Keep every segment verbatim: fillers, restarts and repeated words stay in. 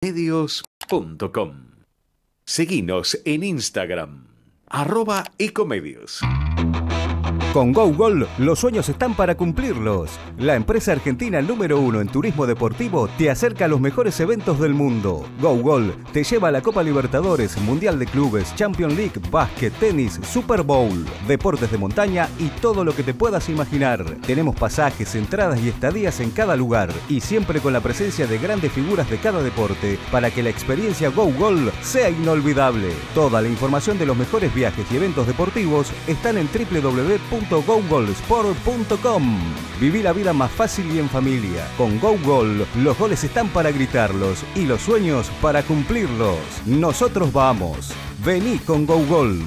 ecomedios punto com. Seguinos en Instagram, arroba ecomedios. Con GoGol, los sueños están para cumplirlos. La empresa argentina número uno en turismo deportivo te acerca a los mejores eventos del mundo. GoGol te lleva a la Copa Libertadores, Mundial de Clubes, Champions League, básquet, tenis, Super Bowl, deportes de montaña y todo lo que te puedas imaginar. Tenemos pasajes, entradas y estadías en cada lugar y siempre con la presencia de grandes figuras de cada deporte para que la experiencia GoGol sea inolvidable. Toda la información de los mejores viajes y eventos deportivos están en doble u doble u doble u punto go gol sport punto com. Viví la vida más fácil y en familia. Con GoGol, los goles están para gritarlos y los sueños para cumplirlos. Nosotros vamos. Vení con GoGol.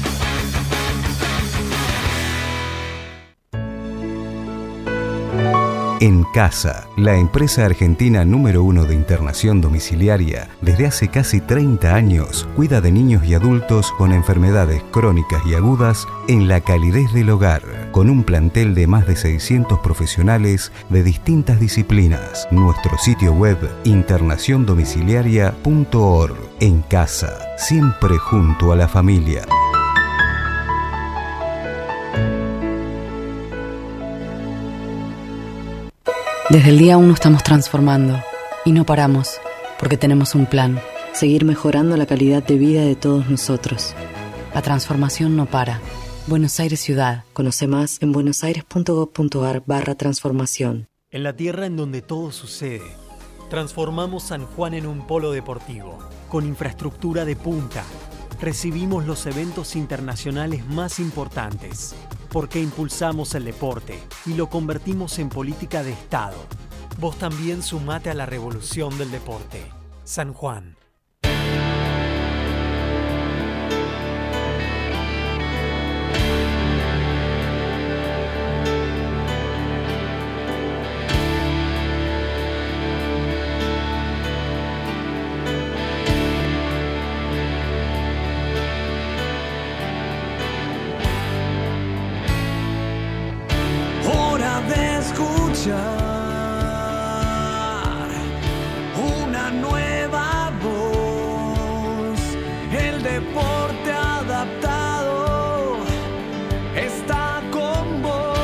En Casa, la empresa argentina número uno de internación domiciliaria, desde hace casi treinta años, cuida de niños y adultos con enfermedades crónicas y agudas en la calidez del hogar, con un plantel de más de seiscientos profesionales de distintas disciplinas. Nuestro sitio web, internación domiciliaria punto org. En Casa, siempre junto a la familia. Desde el día uno estamos transformando y no paramos porque tenemos un plan. Seguir mejorando la calidad de vida de todos nosotros. La transformación no para. Buenos Aires Ciudad. Conoce más en buenosaires punto gov punto ar barra transformación. En la tierra en donde todo sucede, transformamos San Juan en un polo deportivo, con infraestructura de punta. Recibimos los eventos internacionales más importantes, porque impulsamos el deporte y lo convertimos en política de Estado. Vos también sumate a la revolución del deporte. San Juan. Una nueva voz, el deporte adaptado está con vos.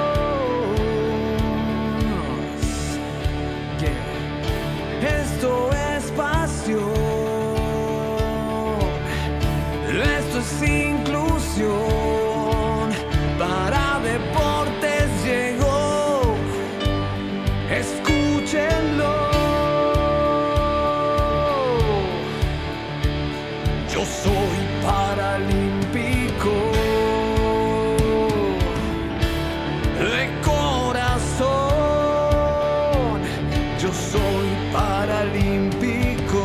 Yeah. Esto es pasión, esto es inclusión, para deportes llegó. Escúchenlo. Yo soy paralímpico de corazón. Yo soy paralímpico.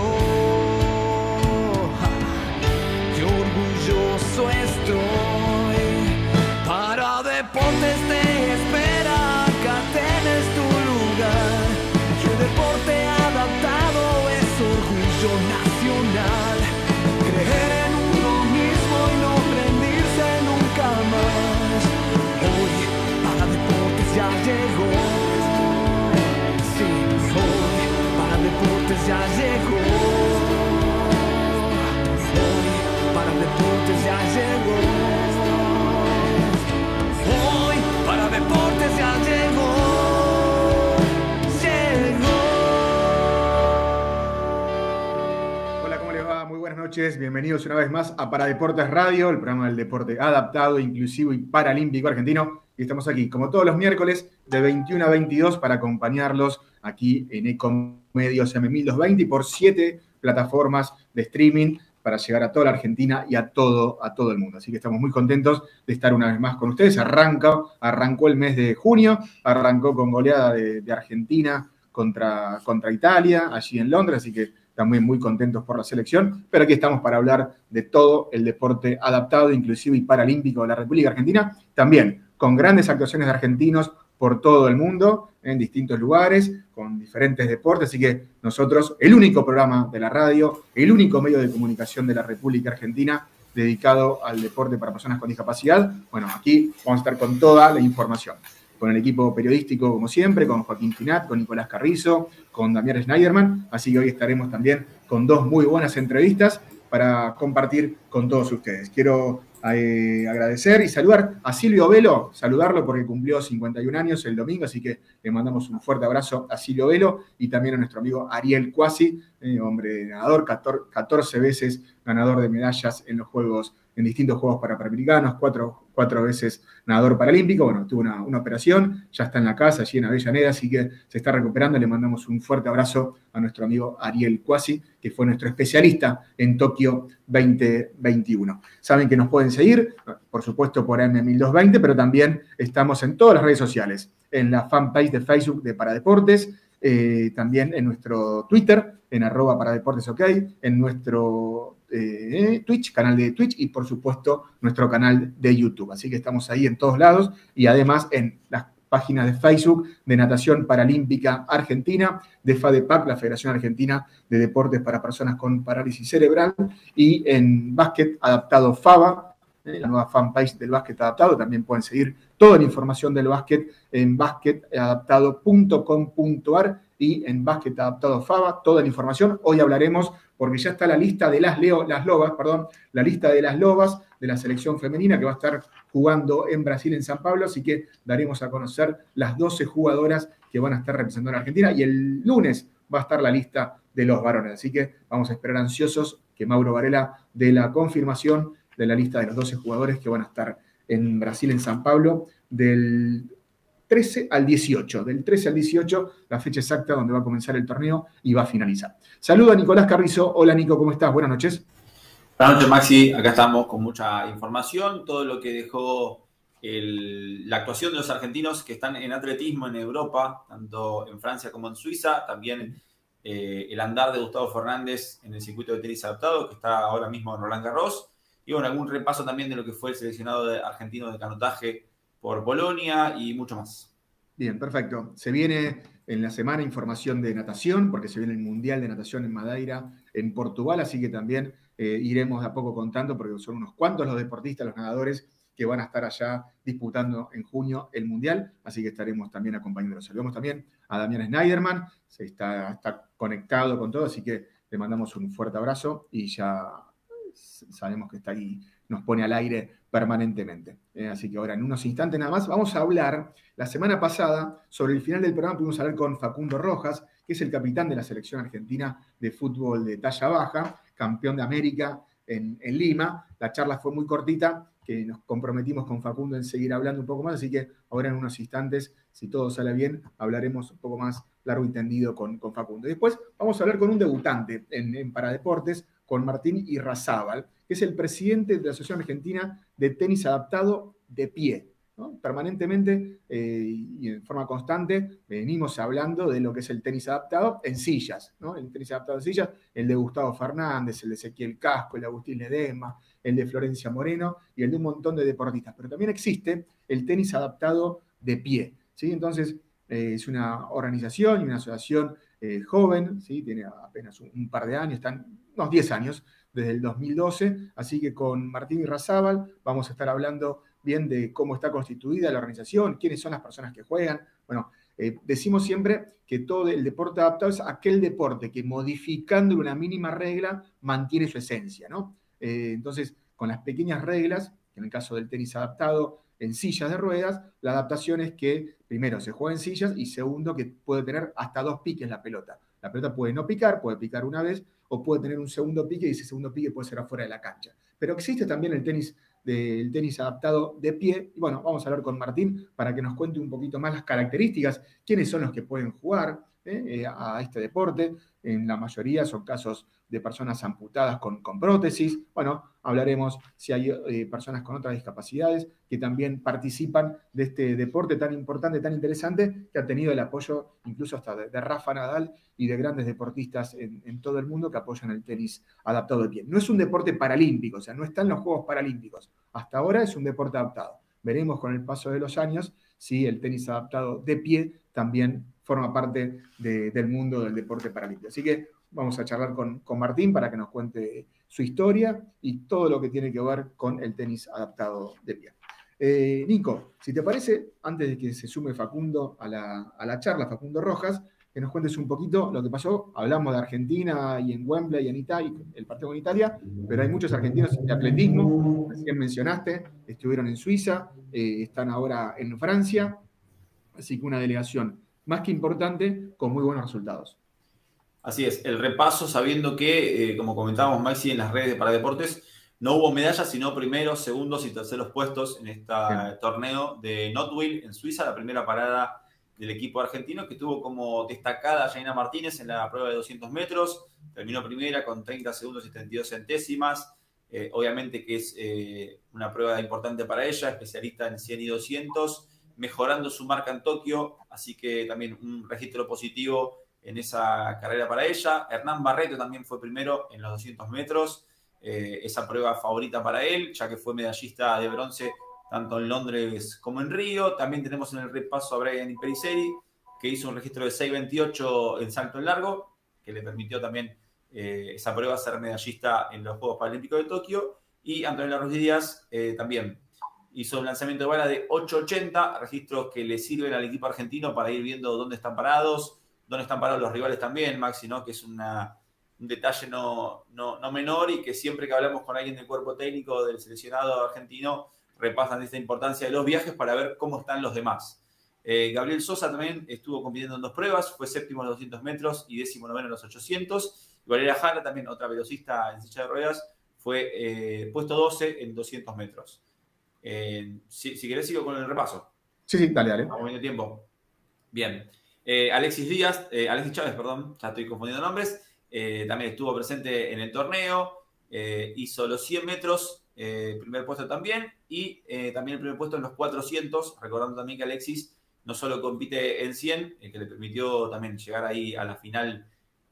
Qué orgulloso estoy. Para deportes te espera, acá tenés tu lugar. Que el deporte adaptado es orgullo nacional. Creer en uno mismo y no rendirse nunca más. Hoy para deportes ya llegó. Sí, hoy para deportes ya llegó. Hoy para deportes ya llegó. Hoy para deportes ya llegó. Buenas noches, bienvenidos una vez más a Para Deportes Radio, el programa del deporte adaptado, inclusivo y paralímpico argentino. Y estamos aquí, como todos los miércoles, de veintiuno a veintidós para acompañarlos aquí en Ecomedios M mil doscientos veinte y por siete plataformas de streaming para llegar a toda la Argentina y a todo, a todo el mundo. Así que estamos muy contentos de estar una vez más con ustedes. Arranca, arrancó el mes de junio, arrancó con goleada de, de Argentina contra, contra Italia, allí en Londres, así que también muy contentos por la selección, pero aquí estamos para hablar de todo el deporte adaptado, inclusivo y paralímpico de la República Argentina, también con grandes actuaciones de argentinos por todo el mundo, en distintos lugares, con diferentes deportes, así que nosotros, el único programa de la radio, el único medio de comunicación de la República Argentina dedicado al deporte para personas con discapacidad, bueno, aquí vamos a estar con toda la información. Con el equipo periodístico, como siempre, con Joaquín Finat, con Nicolás Carrizo, con Damián Schneiderman, así que hoy estaremos también con dos muy buenas entrevistas para compartir con todos ustedes. Quiero eh, agradecer y saludar a Silvio Velo, saludarlo porque cumplió cincuenta y un años el domingo, así que le mandamos un fuerte abrazo a Silvio Velo y también a nuestro amigo Ariel Cuasi, eh, hombre ganador, catorce veces ganador de medallas en los Juegos, en distintos Juegos Panamericanos, cuatro, cuatro veces nadador paralímpico. Bueno, tuvo una, una operación, ya está en la casa, allí en Avellaneda, así que se está recuperando. Le mandamos un fuerte abrazo a nuestro amigo Ariel Cuasi, que fue nuestro especialista en Tokio veinte veintiuno. Saben que nos pueden seguir, por supuesto, por M mil doscientos veinte, pero también estamos en todas las redes sociales, en la fanpage de Facebook de Paradeportes, eh, también en nuestro Twitter, en arroba paradeportesok, en nuestro eh, Twitch, canal de Twitch y por supuesto nuestro canal de YouTube. Así que estamos ahí en todos lados y además en las páginas de Facebook de Natación Paralímpica Argentina, de FADEPAC, la Federación Argentina de Deportes para Personas con Parálisis Cerebral, y en Básquet Adaptado FABA, eh, la nueva fanpage del básquet adaptado. También pueden seguir toda la información del básquet en básquet adaptado punto com punto a r y en Básquet Adaptado FABA, toda la información. Hoy hablaremos, porque ya está la lista de las, leo, las lobas, perdón, la lista de las lobas de la selección femenina que va a estar jugando en Brasil, en San Pablo, así que daremos a conocer las doce jugadoras que van a estar representando a la Argentina y el lunes va a estar la lista de los varones, así que vamos a esperar ansiosos que Mauro Varela dé la confirmación de la lista de los doce jugadores que van a estar en Brasil, en San Pablo, del trece al dieciocho, del trece al dieciocho, la fecha exacta donde va a comenzar el torneo y va a finalizar. Saludo a Nicolás Carrizo. Hola Nico, ¿cómo estás? Buenas noches. Buenas noches, Maxi. Acá estamos con mucha información, todo lo que dejó el, la actuación de los argentinos que están en atletismo en Europa, tanto en Francia como en Suiza, también eh, el andar de Gustavo Fernández en el circuito de tenis adaptado, que está ahora mismo en Roland Garros, y bueno, algún repaso también de lo que fue el seleccionado de argentino de canotaje por Polonia y mucho más. Bien, perfecto. Se viene en la semana información de natación, porque se viene el Mundial de Natación en Madeira, en Portugal, así que también eh, iremos de a poco contando, porque son unos cuantos los deportistas, los nadadores, que van a estar allá disputando en junio el Mundial, así que estaremos también acompañándolos. Saludamos también a Damián Schneiderman, se está, está conectado con todo, así que le mandamos un fuerte abrazo y ya sabemos que está ahí, nos pone al aire permanentemente. Eh, así que ahora, en unos instantes nada más, vamos a hablar, la semana pasada, sobre el final del programa pudimos hablar con Facundo Rojas, que es el capitán de la selección argentina de fútbol de talla baja, campeón de América en, en Lima. La charla fue muy cortita, que nos comprometimos con Facundo en seguir hablando un poco más, así que ahora en unos instantes, si todo sale bien, hablaremos un poco más largo y tendido con, con Facundo. Y después vamos a hablar con un debutante en, en Paradeportes, con Martín Irrazábal, que es el presidente de la Asociación Argentina de Tenis Adaptado de Pie, ¿no? Permanentemente eh, y en forma constante venimos hablando de lo que es el tenis adaptado en sillas, ¿no? El tenis adaptado en sillas, el de Gustavo Fernández, el de Ezequiel Casco, el de Agustín Ledesma, el de Florencia Moreno y el de un montón de deportistas. Pero también existe el tenis adaptado de pie, ¿sí? Entonces, eh, es una organización y una asociación eh, joven, ¿sí? Tiene apenas un, un par de años, están unos diez años, desde el dos mil doce, así que con Martín Irrazábal vamos a estar hablando bien de cómo está constituida la organización, quiénes son las personas que juegan. Bueno, eh, decimos siempre que todo el deporte adaptado es aquel deporte que modificando una mínima regla mantiene su esencia, ¿no? Eh, entonces, con las pequeñas reglas, en el caso del tenis adaptado en sillas de ruedas, la adaptación es que primero se juega en sillas y segundo que puede tener hasta dos piques la pelota. La pelota puede no picar, puede picar una vez o puede tener un segundo pique y ese segundo pique puede ser afuera de la cancha. Pero existe también el tenis, de, el tenis adaptado de pie. Y bueno, vamos a hablar con Martín para que nos cuente un poquito más las características, quiénes son los que pueden jugar eh, eh, a este deporte. En la mayoría son casos de personas amputadas con, con prótesis. Bueno, hablaremos si hay eh, personas con otras discapacidades que también participan de este deporte tan importante, tan interesante, que ha tenido el apoyo incluso hasta de, de Rafa Nadal y de grandes deportistas en, en todo el mundo que apoyan el tenis adaptado de pie. No es un deporte paralímpico, o sea, no está en los Juegos Paralímpicos. Hasta ahora es un deporte adaptado. Veremos con el paso de los años si el tenis adaptado de pie también forma parte de, del mundo del deporte paralímpico. Así que vamos a charlar con, con Martín para que nos cuente su historia y todo lo que tiene que ver con el tenis adaptado de pie. Eh, Nico, si te parece, antes de que se sume Facundo a la, a la charla, Facundo Rojas, que nos cuentes un poquito lo que pasó. Hablamos de Argentina y en Wembley y en Italia, el partido con Italia, pero hay muchos argentinos de atletismo, recién mencionaste, estuvieron en Suiza, eh, están ahora en Francia, así que una delegación más que importante con muy buenos resultados. Así es, el repaso sabiendo que, eh, como comentábamos Maxi en las redes de Paradeportes, no hubo medallas, sino primeros, segundos y terceros puestos en este torneo de Knottwil en Suiza, la primera parada del equipo argentino, que tuvo como destacada a Yaina Martínez en la prueba de doscientos metros, terminó primera con treinta segundos y treinta y dos centésimas, eh, obviamente que es eh, una prueba importante para ella, especialista en cien y doscientos, mejorando su marca en Tokio, así que también un registro positivo en esa carrera para ella. Hernán Barreto también fue primero en los doscientos metros, eh, esa prueba favorita para él, ya que fue medallista de bronce tanto en Londres como en Río. También tenemos en el repaso a Brian Periceri, que hizo un registro de seis veintiocho en salto en largo, que le permitió también eh, esa prueba ser medallista en los Juegos Paralímpicos de Tokio. Y Antonella Ruiz Díaz eh, también hizo un lanzamiento de bala de ocho ochenta, registros que le sirven al equipo argentino para ir viendo dónde están parados, dónde están parados los rivales también, Maxi, ¿no? Que es una, un detalle no, no, no menor y que siempre que hablamos con alguien del cuerpo técnico del seleccionado argentino, repasan esta importancia de los viajes para ver cómo están los demás. Eh, Gabriel Sosa también estuvo compitiendo en dos pruebas, fue séptimo en los doscientos metros y décimo noveno en los ochocientos. Y Valeria Jara, también otra velocista en silla de ruedas, fue eh, puesto doce en doscientos metros. Eh, si, si querés sigo con el repaso. Sí, sí, dale, dale. Vamos viendo tiempo. Bien. Eh, Alexis Díaz, eh, Alexis Chávez, perdón, ya estoy confundiendo nombres, eh, también estuvo presente en el torneo, eh, hizo los cien metros, eh, primer puesto también, y eh, también el primer puesto en los cuatrocientos, recordando también que Alexis no solo compite en cien, eh, que le permitió también llegar ahí a la final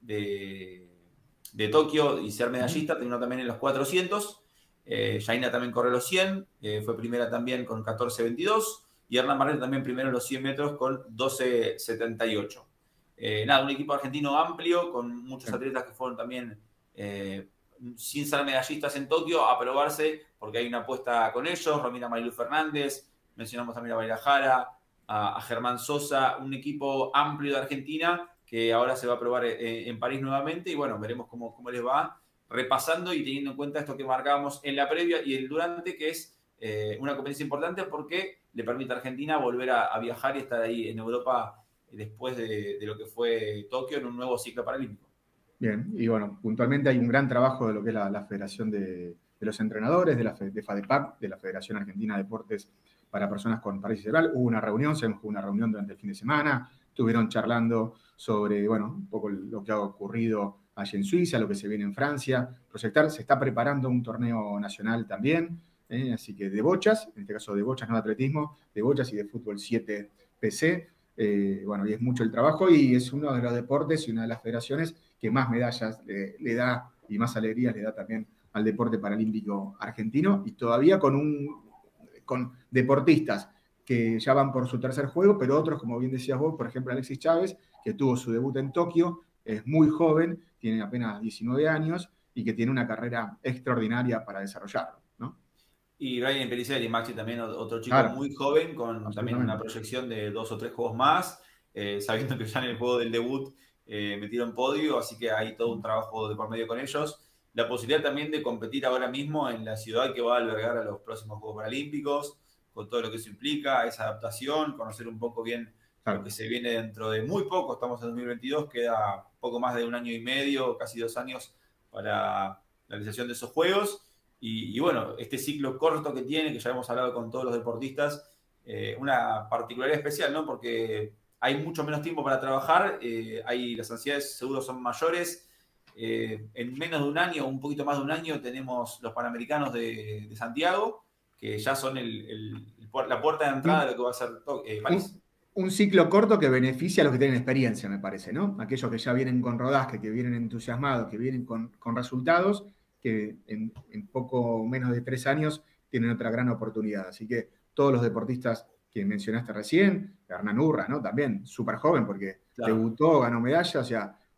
de, de Tokio y ser medallista, terminó también en los cuatrocientos. Eh, Yaina también corre los cien, eh, fue primera también con catorce veintidós, y Hernán Barreto también primero en los cien metros con doce setenta y ocho. Eh, nada, un equipo argentino amplio, con muchos atletas que fueron también eh, sin ser medallistas en Tokio a probarse, porque hay una apuesta con ellos. Romina Marilu Fernández, mencionamos también a Valeria Jara, a, a Germán Sosa, un equipo amplio de Argentina que ahora se va a probar en, en París nuevamente, y bueno, veremos cómo, cómo les va, repasando y teniendo en cuenta esto que marcábamos en la previa y el durante, que es eh, una competencia importante porque le permite a Argentina volver a, a viajar y estar ahí en Europa después de, de lo que fue Tokio en un nuevo ciclo paralímpico. Bien, y bueno, puntualmente hay un gran trabajo de lo que es la, la Federación de, de los Entrenadores, de la de FADEPAC, de la Federación Argentina de Deportes para Personas con Parálisis Cerebral. Hubo una reunión, sabemos que hubo una reunión durante el fin de semana, estuvieron charlando sobre, bueno, un poco lo que ha ocurrido allí en Suiza, lo que se viene en Francia, proyectar. Se está preparando un torneo nacional también, ¿eh? Así que de bochas, en este caso de bochas, no de atletismo, de bochas y de fútbol siete P C. Eh, bueno, y es mucho el trabajo y es uno de los deportes y una de las federaciones que más medallas le, le da y más alegrías le da también al deporte paralímpico argentino, y todavía con, un, con deportistas que ya van por su tercer juego, pero otros, como bien decías vos, por ejemplo Alexis Chávez, que tuvo su debut en Tokio, es muy joven, tiene apenas diecinueve años y que tiene una carrera extraordinaria para desarrollarlo, ¿no? Y Brian Periceri, Maxi también, otro chico claro, muy joven, con también una proyección de dos o tres juegos más, eh, sabiendo que ya en el juego del debut eh, metieron podio, así que hay todo un trabajo de por medio con ellos. La posibilidad también de competir ahora mismo en la ciudad que va a albergar a los próximos Juegos Paralímpicos, con todo lo que eso implica, esa adaptación, conocer un poco bien claro. lo que se viene dentro de muy poco. Estamos en dos mil veintidós, queda poco más de un año y medio, casi dos años para la realización de esos Juegos. Y, y bueno, este ciclo corto que tiene, que ya hemos hablado con todos los deportistas, eh, una particularidad especial, ¿no? Porque hay mucho menos tiempo para trabajar, eh, hay, las ansiedades seguro son mayores. Eh, en menos de un año, un poquito más de un año, tenemos los Panamericanos de, de Santiago, que ya son el, el, el, la puerta de entrada de lo que va a ser eh, París. Un, un ciclo corto que beneficia a los que tienen experiencia, me parece, ¿no? Aquellos que ya vienen con rodaje, que vienen entusiasmados, que vienen con, con resultados, que en, en poco menos de tres años tienen otra gran oportunidad. Así que todos los deportistas que mencionaste recién, Hernán Urra, ¿no? También súper joven, porque claro. debutó, ganó medalla, o sea,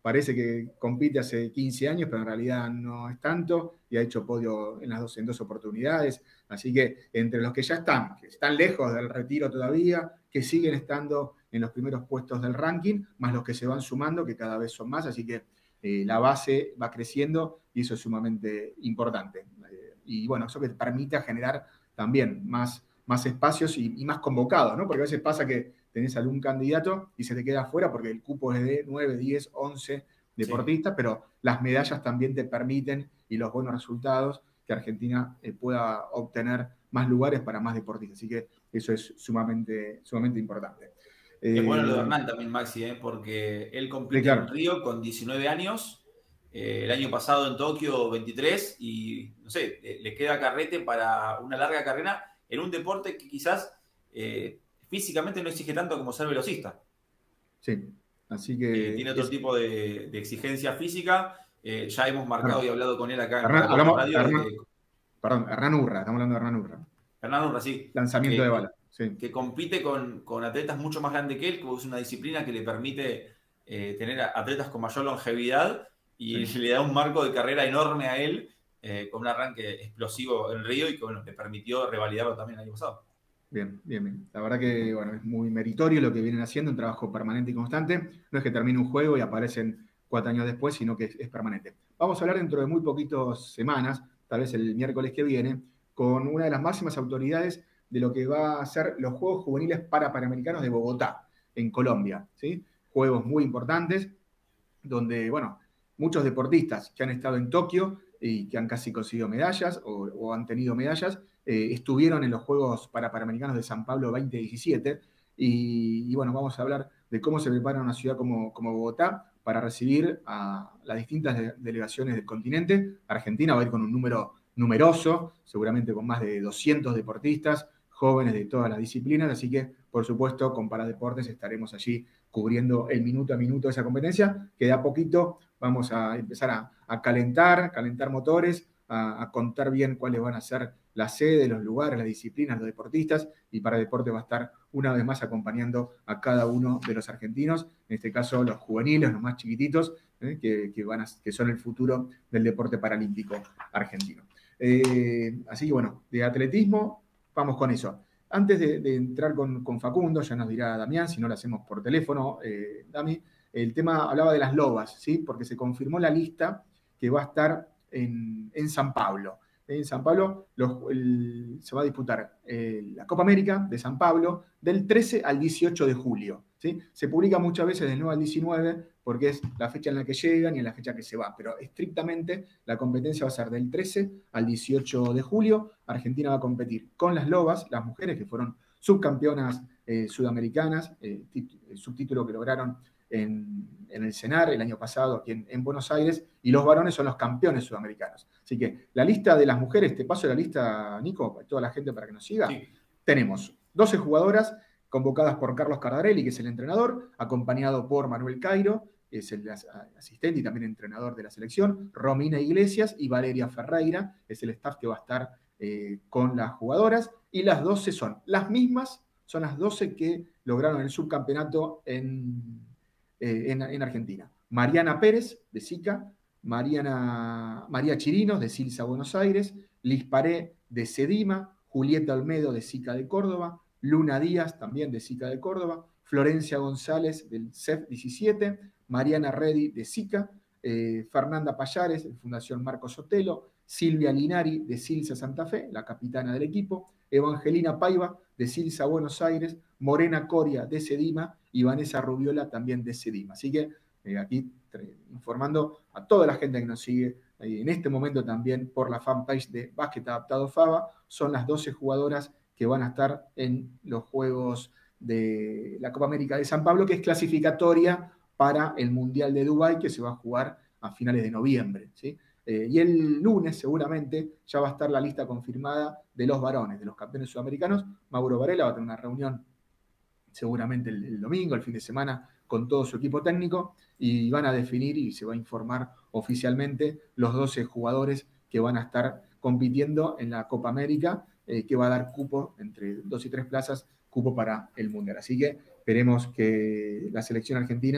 parece que compite hace quince años, pero en realidad no es tanto, y ha hecho podio en las dos, en dos oportunidades. Así que entre los que ya están, que están lejos del retiro todavía, que siguen estando en los primeros puestos del ranking, más los que se van sumando, que cada vez son más, así que eh, la base va creciendo y eso es sumamente importante. Eh, y bueno, eso que te permite generar también más, más espacios y, y más convocados, ¿no? Porque a veces pasa que tenés algún candidato y se te queda afuera porque el cupo es de nueve, diez, once deportistas, sí. Pero las medallas también te permiten y los buenos resultados que Argentina eh, pueda obtener más lugares para más deportistas. Así que eso es sumamente, sumamente importante. Es eh, bueno lo de Hernán también, Maxi, ¿eh? Porque él compite claro. en Río con diecinueve años, eh, el año pasado en Tokio veintitrés, y no sé, le, le queda carrete para una larga carrera en un deporte que quizás eh, físicamente no exige tanto como ser velocista. Sí, así que... Eh, tiene otro es... tipo de, de exigencia física. Eh, ya hemos marcado Hernán. y hablado con él acá en Hernán, hablamos, radio. Hernán, de que... Perdón, Hernán Urra, estamos hablando de Hernán Urra. Hernán Urra, sí. Lanzamiento que, de bala. Sí. Que compite con, con atletas mucho más grandes que él, que es una disciplina que le permite eh, tener atletas con mayor longevidad y sí. le da un marco de carrera enorme a él, eh, con un arranque explosivo en Río y que bueno, le permitió revalidarlo también el año pasado. Bien, bien, bien. La verdad que bueno, es muy meritorio lo que vienen haciendo, un trabajo permanente y constante. No es que termine un juego y aparecen cuatro años después, sino que es, es permanente. Vamos a hablar dentro de muy poquitas semanas, tal vez el miércoles que viene, con una de las máximas autoridades de lo que va a ser los Juegos Juveniles para Panamericanos de Bogotá, en Colombia, ¿sí? Juegos muy importantes, donde, bueno, muchos deportistas que han estado en Tokio y que han casi conseguido medallas o, o han tenido medallas, eh, estuvieron en los Juegos para Panamericanos de San Pablo veinte diecisiete, y, y bueno, vamos a hablar de cómo se prepara una ciudad como, como Bogotá para recibir a las distintas de, delegaciones del continente. Argentina va a ir con un número numeroso, seguramente con más de doscientos deportistas, jóvenes de todas las disciplinas, así que, por supuesto, con Paradeportes estaremos allí cubriendo el minuto a minuto de esa competencia, que de a poquito vamos a empezar a, a calentar, calentar motores, a, a contar bien cuáles van a ser las sedes, los lugares, las disciplinas, los deportistas, y Paradeportes va a estar una vez más acompañando a cada uno de los argentinos, en este caso los juveniles, los más chiquititos, eh, que, que, van a, que son el futuro del deporte paralímpico argentino. Eh, así que bueno, de atletismo, vamos con eso. Antes de, de entrar con, con Facundo, ya nos dirá Damián, si no lo hacemos por teléfono, eh, Dami, el tema hablaba de las lobas, ¿sí? Porque se confirmó la lista que va a estar en, en San Pablo. En San Pablo los, el, se va a disputar eh, la Copa América de San Pablo del trece al dieciocho de julio, ¿sí? Se publica muchas veces del nueve al diecinueve porque es la fecha en la que llegan y en la fecha que se va, pero estrictamente la competencia va a ser del trece al dieciocho de julio. Argentina va a competir con las lobas, las mujeres que fueron subcampeonas eh, sudamericanas, eh, el subtítulo que lograron en, en el CENAR el año pasado aquí en, en Buenos Aires, y los varones son los campeones sudamericanos. Así que la lista de las mujeres, te paso la lista, Nico, para toda la gente para que nos siga. Sí. Tenemos doce jugadoras convocadas por Carlos Cardarelli, que es el entrenador, acompañado por Manuel Cairo, que es el asistente y también entrenador de la selección, Romina Iglesias y Valeria Ferreira, es el staff que va a estar eh, con las jugadoras, y las doce son las mismas, son las doce que lograron el subcampeonato en, eh, en, en Argentina. Mariana Pérez, de SICA, Mariana, María Chirinos, de Silsa Buenos Aires, Liz Paré, de Sedima, Julieta Olmedo, de SICA de Córdoba, Luna Díaz, también de SICA de Córdoba, Florencia González, del C E F diecisiete, Mariana Reddy, de SICA, eh, Fernanda Payares, de Fundación Marco Sotelo, Silvia Linari, de Silsa Santa Fe, la capitana del equipo, Evangelina Paiva, de Silsa Buenos Aires, Morena Coria, de Sedima, y Vanessa Rubiola, también de Sedima. Así que eh, aquí informando a toda la gente que nos sigue eh, en este momento también por la fanpage de Básquet Adaptado FABA, son las doce jugadoras que van a estar en los Juegos de la Copa América de San Pablo, que es clasificatoria para el Mundial de Dubái, que se va a jugar a finales de noviembre, ¿sí? Eh, y el lunes seguramente ya va a estar la lista confirmada de los varones, de los campeones sudamericanos. Mauro Varela va a tener una reunión seguramente el, el domingo, el fin de semana, con todo su equipo técnico, y van a definir y se va a informar oficialmente los doce jugadores que van a estar compitiendo en la Copa América, eh, que va a dar cupo entre dos y tres plazas, cupo para el Mundial. Así que esperemos que la selección argentina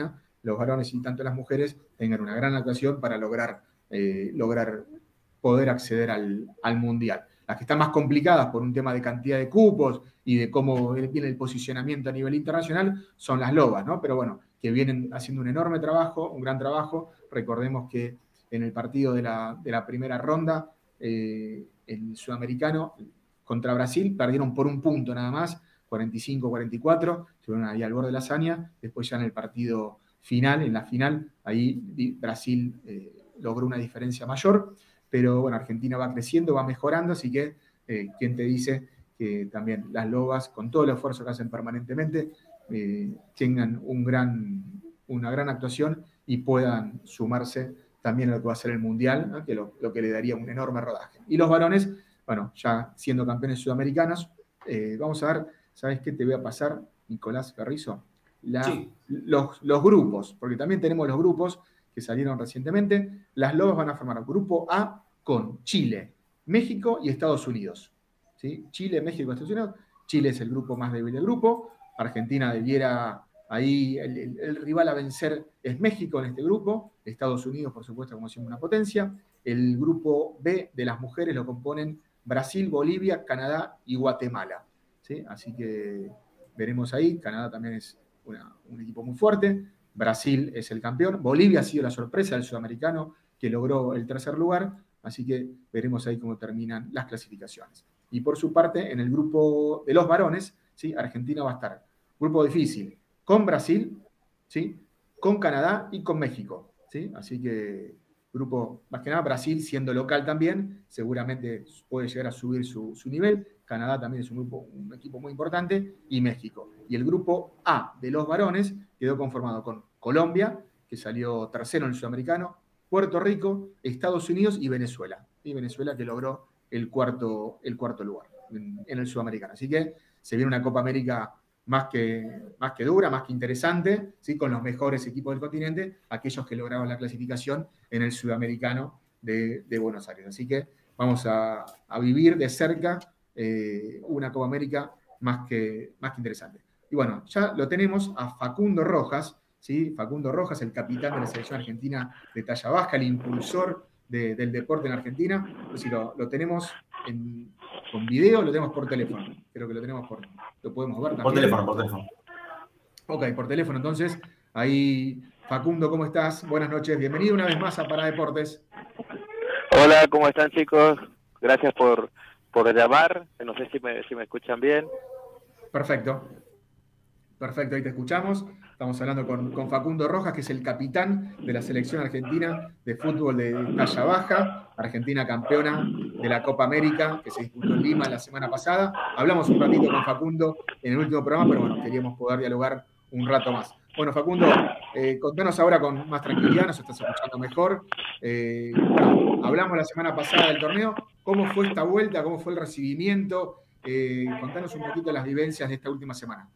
los varones y tanto las mujeres tengan una gran actuación para lograr, eh, lograr poder acceder al, al Mundial. Las que están más complicadas por un tema de cantidad de cupos y de cómo viene el posicionamiento a nivel internacional son las lobas, ¿no? Pero bueno, que vienen haciendo un enorme trabajo, un gran trabajo. Recordemos que en el partido de la, de la primera ronda, eh, el sudamericano contra Brasil, perdieron por un punto nada más, cuarenta y cinco a cuarenta y cuatro, estuvieron ahí al borde de la hazaña. Después ya en el partido final, en la final, ahí Brasil eh, logró una diferencia mayor. Pero bueno, Argentina va creciendo, va mejorando, así que, eh, ¿quién te dice que también las lobas, con todo el esfuerzo que hacen permanentemente, eh, tengan un gran, una gran actuación y puedan sumarse también a lo que va a ser el Mundial, ¿no? que lo, lo que le daría un enorme rodaje? Y los varones, bueno, ya siendo campeones sudamericanos, eh, vamos a ver, ¿sabes qué te voy a pasar, Nicolás Carrizo? La, sí. los, los grupos, porque también tenemos los grupos que salieron recientemente. Las lobas van a formar grupo A con Chile, México y Estados Unidos. ¿Sí? Chile, México y Estados Unidos. Chile es el grupo más débil del grupo. Argentina debiera ahí, el, el, el rival a vencer es México en este grupo. Estados Unidos, por supuesto, como siempre, una potencia. El grupo B de las mujeres lo componen Brasil, Bolivia, Canadá y Guatemala. ¿Sí? Así que veremos ahí. Canadá también es una, un equipo muy fuerte. Brasil es el campeón. Bolivia ha sido la sorpresa del sudamericano que logró el tercer lugar. Así que veremos ahí cómo terminan las clasificaciones. Y por su parte, en el grupo de los varones, ¿sí? Argentina va a estar. Grupo difícil con Brasil, ¿sí? Con Canadá y con México. ¿Sí? Así que grupo, más que nada, Brasil siendo local también, seguramente puede llegar a subir su, su nivel. Canadá también es un, grupo, un equipo muy importante. Y México. Y el grupo A de los varones quedó conformado con Colombia, que salió tercero en el sudamericano, Puerto Rico, Estados Unidos y Venezuela. Y Venezuela que logró el cuarto, el cuarto lugar en, en el sudamericano. Así que se viene una Copa América más que, más que dura, más que interesante, ¿sí? Con los mejores equipos del continente, aquellos que lograron la clasificación en el sudamericano de, de Buenos Aires. Así que vamos a, a vivir de cerca eh, una Copa América más que, más que interesante. Y bueno, ya lo tenemos a Facundo Rojas, ¿sí? Facundo Rojas, el capitán de la selección argentina de talla baja, el impulsor de, del deporte en Argentina. Pues si lo, lo tenemos en, con video, lo tenemos por teléfono. Creo que lo tenemos por, lo podemos ver también. Por teléfono, por teléfono. Ok, por teléfono. Entonces, ahí, Facundo, ¿cómo estás? Buenas noches, bienvenido una vez más a Para Deportes. Hola, ¿cómo están, chicos? Gracias por, por llamar. No sé si me, si me escuchan bien. Perfecto. Perfecto, ahí te escuchamos. Estamos hablando con, con Facundo Rojas, que es el capitán de la selección argentina de fútbol de talla baja, Argentina campeona de la Copa América, que se disputó en Lima la semana pasada. Hablamos un ratito con Facundo en el último programa, pero bueno, queríamos poder dialogar un rato más. Bueno, Facundo, eh, contanos ahora con más tranquilidad, nos estás escuchando mejor. Eh, bueno, hablamos la semana pasada del torneo. ¿Cómo fue esta vuelta? ¿Cómo fue el recibimiento? Eh, contanos un poquito las vivencias de esta última semana.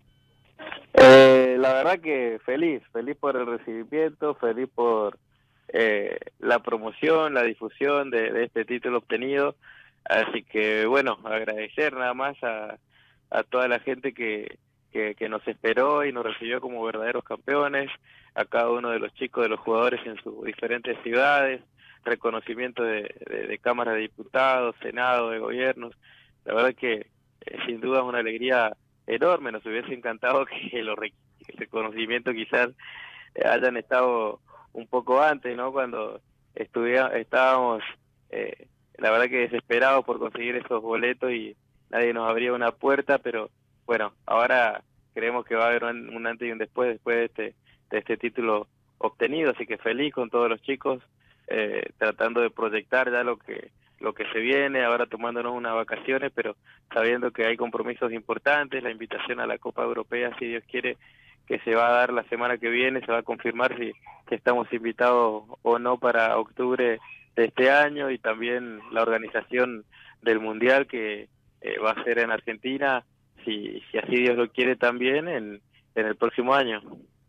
Eh, la verdad que feliz, feliz por el recibimiento, feliz por eh, la promoción, la difusión de, de este título obtenido. Así que bueno, agradecer nada más a, a toda la gente que, que, que nos esperó y nos recibió como verdaderos campeones, a cada uno de los chicos, de los jugadores en sus diferentes ciudades, reconocimiento de, de, de Cámara de Diputados, Senado, de gobiernos. La verdad que eh, sin duda es una alegría enorme. Nos hubiese encantado que los reconocimientos quizás hayan estado un poco antes, ¿no? Cuando estábamos, eh, la verdad que desesperados por conseguir esos boletos y nadie nos abría una puerta, pero bueno, ahora creemos que va a haber un, un antes y un después, después de este, de este título obtenido, así que feliz con todos los chicos, eh, tratando de proyectar ya lo que lo que se viene, ahora tomándonos unas vacaciones, pero sabiendo que hay compromisos importantes, la invitación a la Copa Europea, si Dios quiere, que se va a dar la semana que viene, se va a confirmar si que estamos invitados o no para octubre de este año, y también la organización del Mundial que eh, va a ser en Argentina, si, si así Dios lo quiere también, en, en el próximo año.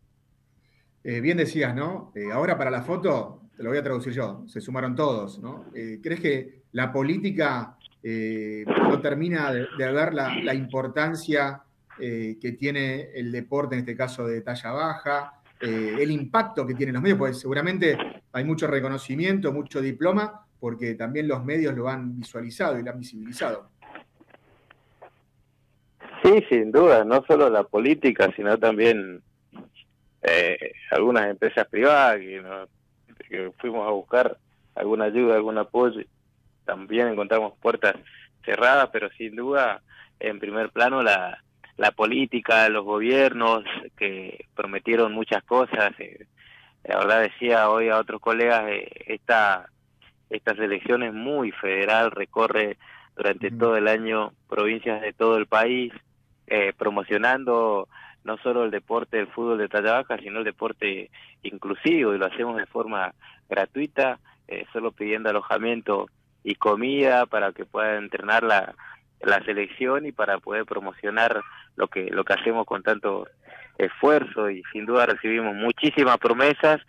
Eh, bien decías, ¿no? Eh, ahora para la foto, te lo voy a traducir yo, se sumaron todos, ¿no? Eh, ¿Crees que la política eh, no termina de, de ver la, la importancia eh, que tiene el deporte, en este caso de talla baja, eh, el impacto que tienen los medios, porque seguramente hay mucho reconocimiento, mucho diploma, porque también los medios lo han visualizado y lo han visibilizado. Sí, sin duda, no solo la política, sino también eh, algunas empresas privadas que, no, que fuimos a buscar alguna ayuda, algún apoyo. También encontramos puertas cerradas, pero sin duda, en primer plano, la, la política, los gobiernos que prometieron muchas cosas. Eh, la verdad decía hoy a otros colegas, eh, esta, esta selección es muy federal, recorre durante uh-huh. todo el año provincias de todo el país, eh, promocionando no solo el deporte del fútbol de talla baja, sino el deporte inclusivo, y lo hacemos de forma gratuita, eh, solo pidiendo alojamiento y comida para que pueda entrenar la, la selección y para poder promocionar lo que lo que hacemos con tanto esfuerzo. Y sin duda recibimos muchísimas promesas,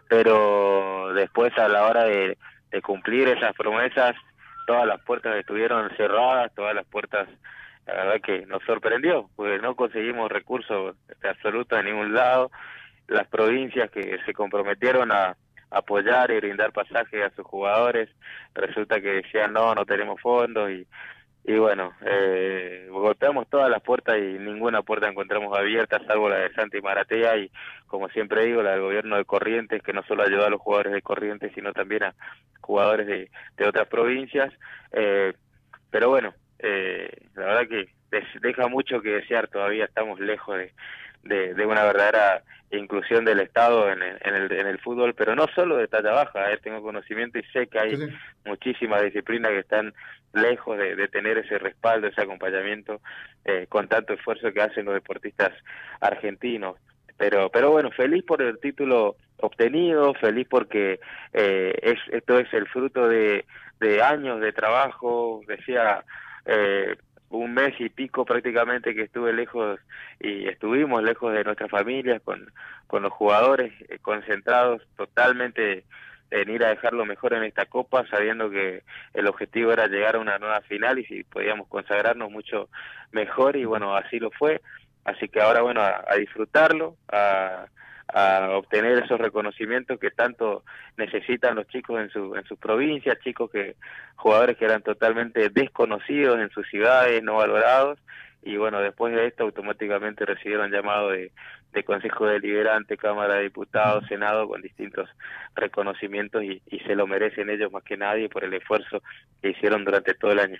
pero después a la hora de, de cumplir esas promesas, todas las puertas estuvieron cerradas, todas las puertas, la verdad que nos sorprendió, porque no conseguimos recursos de absoluto de ningún lado. Las provincias que se comprometieron a apoyar y brindar pasajes a sus jugadores, resulta que decían no, no tenemos fondos, y, y bueno, eh, golpeamos todas las puertas y ninguna puerta encontramos abierta, salvo la de Santi Maratea, y como siempre digo, la del gobierno de Corrientes, que no solo ayudó a los jugadores de Corrientes, sino también a jugadores de, de otras provincias, eh, pero bueno, eh, la verdad que deja mucho que desear, todavía estamos lejos de, de, de una verdadera inclusión del Estado en el, en el, en el fútbol, pero no solo de talla baja. Eh, tengo conocimiento y sé que hay sí, sí. muchísimas disciplinas que están lejos de, de tener ese respaldo, ese acompañamiento eh, con tanto esfuerzo que hacen los deportistas argentinos. Pero, pero bueno, feliz por el título obtenido, feliz porque eh, es, esto es el fruto de, de años de trabajo. Decía eh, un mes y pico prácticamente que estuve lejos, y estuvimos lejos de nuestras familias, con, con los jugadores eh, concentrados totalmente en ir a dejarlo mejor en esta Copa, sabiendo que el objetivo era llegar a una nueva final y si podíamos consagrarnos mucho mejor, y bueno, así lo fue. Así que ahora, bueno, a, a disfrutarlo, a, a obtener esos reconocimientos que tanto necesitan los chicos en su en sus provincias, chicos que jugadores que eran totalmente desconocidos en sus ciudades, no valorados, y bueno, después de esto automáticamente recibieron llamado de, de Consejo Deliberante, Cámara de Diputados, Senado, con distintos reconocimientos, y, y se lo merecen ellos más que nadie por el esfuerzo que hicieron durante todo el año.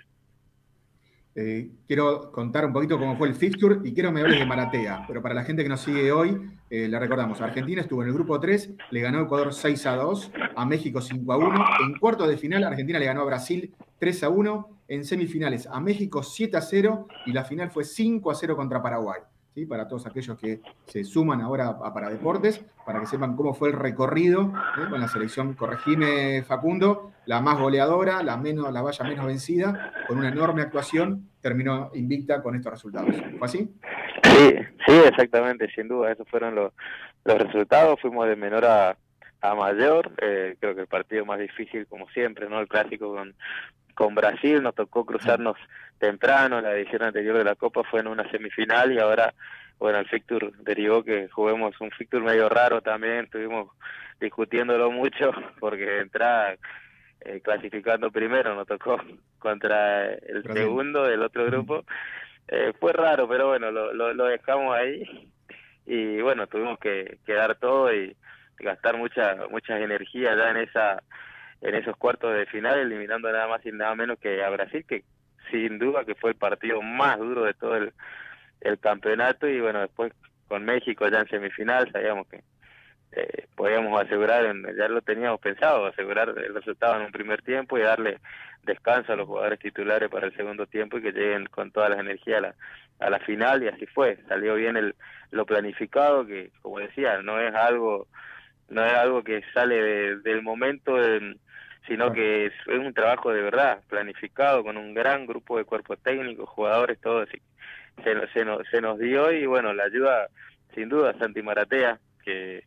Eh, quiero contar un poquito cómo fue el fixture y quiero que me hables de Maratea, pero para la gente que nos sigue hoy, eh, le recordamos, Argentina estuvo en el grupo tres, le ganó a Ecuador seis a dos, a México cinco a uno, en cuartos de final Argentina le ganó a Brasil tres a uno, en semifinales a México siete a cero y la final fue cinco a cero contra Paraguay. ¿Sí? Para todos aquellos que se suman ahora a Paradeportes, para que sepan cómo fue el recorrido ¿eh? con la selección, corregime Facundo, la más goleadora, la, menos, la valla menos vencida, con una enorme actuación, terminó invicta con estos resultados. ¿Fue así? Sí, sí, exactamente, sin duda, esos fueron los, los resultados. Fuimos de menor a, a mayor, eh, creo que el partido más difícil, como siempre, ¿no? El clásico con, con Brasil, nos tocó cruzarnos temprano. La edición anterior de la Copa fue en una semifinal, y ahora, bueno, el fixture derivó que juguemos un fixture medio raro también. Estuvimos discutiéndolo mucho porque de entrada, eh, clasificando primero, nos tocó contra el Brasil. Segundo del otro grupo. Eh, fue raro, pero bueno, lo, lo, lo dejamos ahí, y bueno, tuvimos que, que dar todo y gastar mucha muchas energías ya en esa en esos cuartos de final, eliminando nada más y nada menos que a Brasil, que sin duda que fue el partido más duro de todo el, el campeonato. Y bueno, después con México ya en semifinal sabíamos que eh, podíamos asegurar, en, ya lo teníamos pensado, asegurar el resultado en un primer tiempo y darle descanso a los jugadores titulares para el segundo tiempo y que lleguen con todas las energías a la, a la final, y así fue. Salió bien el, lo planificado, que como decía, no es algo no es algo que sale de, del momento, de, sino que es, es un trabajo de verdad, planificado, con un gran grupo de cuerpo técnico, jugadores, todos. Se, se, nos, se nos dio, y bueno, la ayuda sin duda Santi Maratea, que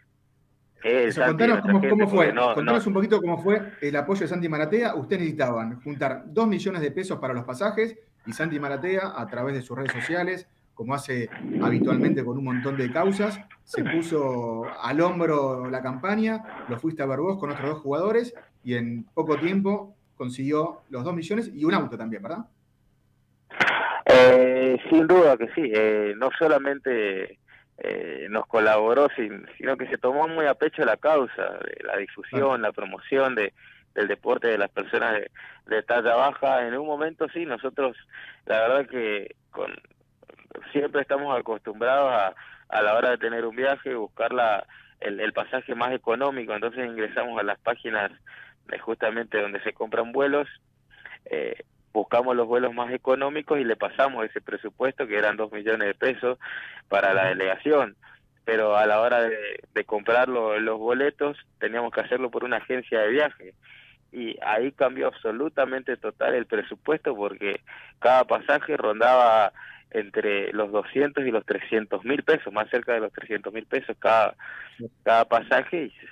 es Eso, contanos cómo, cómo fue, no, contanos no. un poquito cómo fue el apoyo de Santi Maratea. Ustedes necesitaban juntar dos millones de pesos para los pasajes, y Santi Maratea, a través de sus redes sociales, como hace habitualmente con un montón de causas, se puso al hombro la campaña, lo fuiste a ver vos con otros dos jugadores y en poco tiempo consiguió los dos millones y un auto también, ¿verdad? Eh, sin duda que sí, eh, no solamente eh, nos colaboró, sin, sino que se tomó muy a pecho la causa, de la difusión, claro. La promoción de, del deporte de las personas de, de talla baja. En un momento sí, nosotros la verdad que con siempre estamos acostumbrados a, a la hora de tener un viaje, buscar la, el, el pasaje más económico, entonces ingresamos a las páginas de justamente donde se compran vuelos, eh, buscamos los vuelos más económicos y le pasamos ese presupuesto que eran dos millones de pesos para la delegación, pero a la hora de, de comprar lo, los boletos teníamos que hacerlo por una agencia de viaje y ahí cambió absolutamente total el presupuesto porque cada pasaje rondaba entre los doscientos y los trescientos mil pesos, más cerca de los trescientos mil pesos cada, cada pasaje, y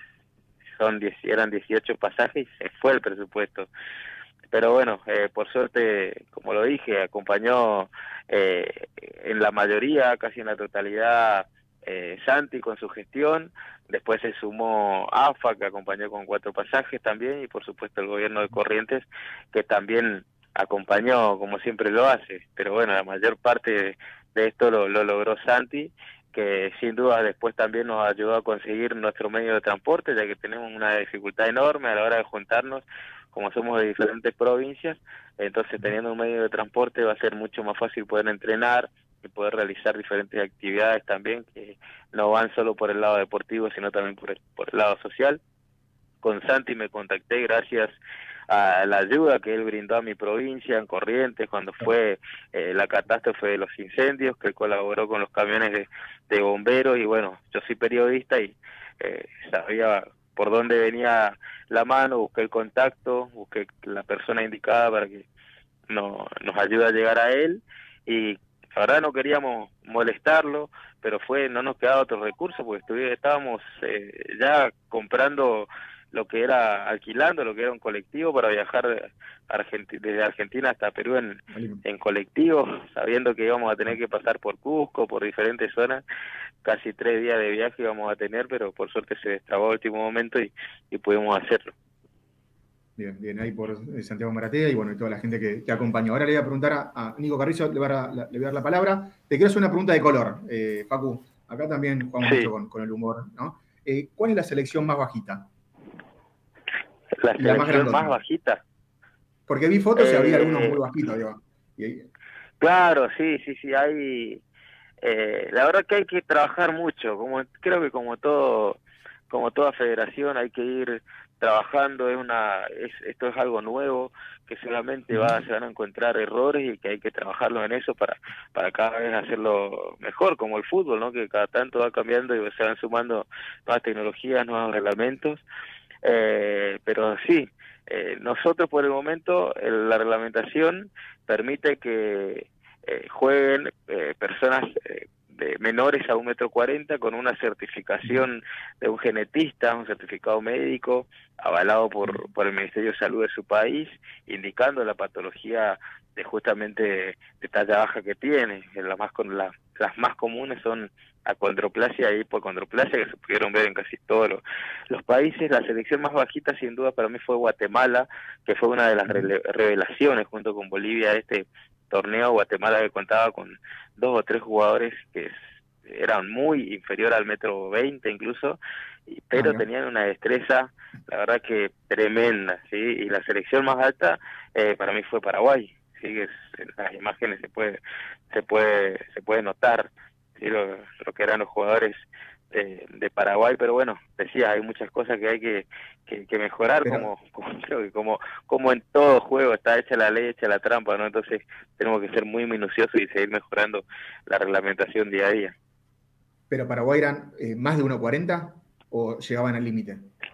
son diez, eran dieciocho pasajes y se fue el presupuesto. Pero bueno, eh, por suerte, como lo dije, acompañó eh, en la mayoría, casi en la totalidad, eh, Santi con su gestión, después se sumó A F A, que acompañó con cuatro pasajes también, y por supuesto el gobierno de Corrientes, que también acompañó como siempre lo hace, pero bueno, la mayor parte de, de esto lo, lo logró Santi, que sin duda después también nos ayudó a conseguir nuestro medio de transporte, ya que tenemos una dificultad enorme a la hora de juntarnos, como somos de diferentes provincias, entonces teniendo un medio de transporte va a ser mucho más fácil poder entrenar y poder realizar diferentes actividades también, que no van solo por el lado deportivo, sino también por el, por el lado social. Con Santi me contacté gracias a la ayuda que él brindó a mi provincia, en Corrientes, cuando fue eh, la catástrofe de los incendios, que él colaboró con los camiones de, de bomberos, y bueno, yo soy periodista y eh, sabía por dónde venía la mano, busqué el contacto, busqué la persona indicada para que no, nos ayude a llegar a él, y la verdad no queríamos molestarlo, pero fue no nos quedaba otro recurso, porque estuve, estábamos eh, ya comprando lo que era, alquilando lo que era un colectivo para viajar Argenti desde Argentina hasta Perú en, en colectivo, sabiendo que íbamos a tener que pasar por Cusco, por diferentes zonas, casi tres días de viaje íbamos a tener, pero por suerte se destrabó a último momento y, y pudimos hacerlo. Bien, bien, ahí por Santiago Maratea y bueno, y toda la gente que, que acompañó. Ahora le voy a preguntar a, a Nico Carrizo, le voy a, la, le voy a dar la palabra. Te quiero hacer una pregunta de color, eh, Facu. Acá también jugamos sí. mucho con, con el humor, ¿no? Eh, ¿Cuál es la selección más bajita? La selección la más, más bajita. Porque vi fotos eh, y había algunos muy bajitos, digo. Y ahí... Claro, sí, sí, sí, hay... Eh, la verdad que hay que trabajar mucho, como creo que como todo, como toda federación hay que ir trabajando, es una, es, esto es algo nuevo, que solamente va, se van a encontrar errores y que hay que trabajarlo en eso para, para cada vez hacerlo mejor, como el fútbol, ¿no? Que cada tanto va cambiando y se van sumando nuevas tecnologías, nuevos reglamentos, eh, pero sí, eh, nosotros por el momento, el, la reglamentación permite que eh, jueguen eh, personas eh, de menores a un metro cuarenta con una certificación de un genetista, un certificado médico avalado por, por el Ministerio de Salud de su país, indicando la patología de justamente de, de talla baja que tiene. La más con la, las más comunes son acondroplasia y hipocondroplasia, que se pudieron ver en casi todos los, los países. La selección más bajita sin duda para mí fue Guatemala, que fue una de las rele, revelaciones junto con Bolivia de este torneo. Guatemala que contaba con dos o tres jugadores que eran muy inferior al metro veinte incluso, pero ah, tenían una destreza, la verdad que tremenda, ¿sí? Y la selección más alta eh, para mí fue Paraguay, sí, que es, en las imágenes se puede se puede se puede notar, ¿sí? lo, lo que eran los jugadores de, de Paraguay, pero bueno, decía, hay muchas cosas que hay que, que, que mejorar, pero, como, como creo que como, como en todo juego está hecha la ley, hecha la trampa, ¿no? Entonces tenemos que ser muy minuciosos y seguir mejorando la reglamentación día a día. ¿Pero Paraguay eran eh, más de uno cuarenta o llegaban al límite?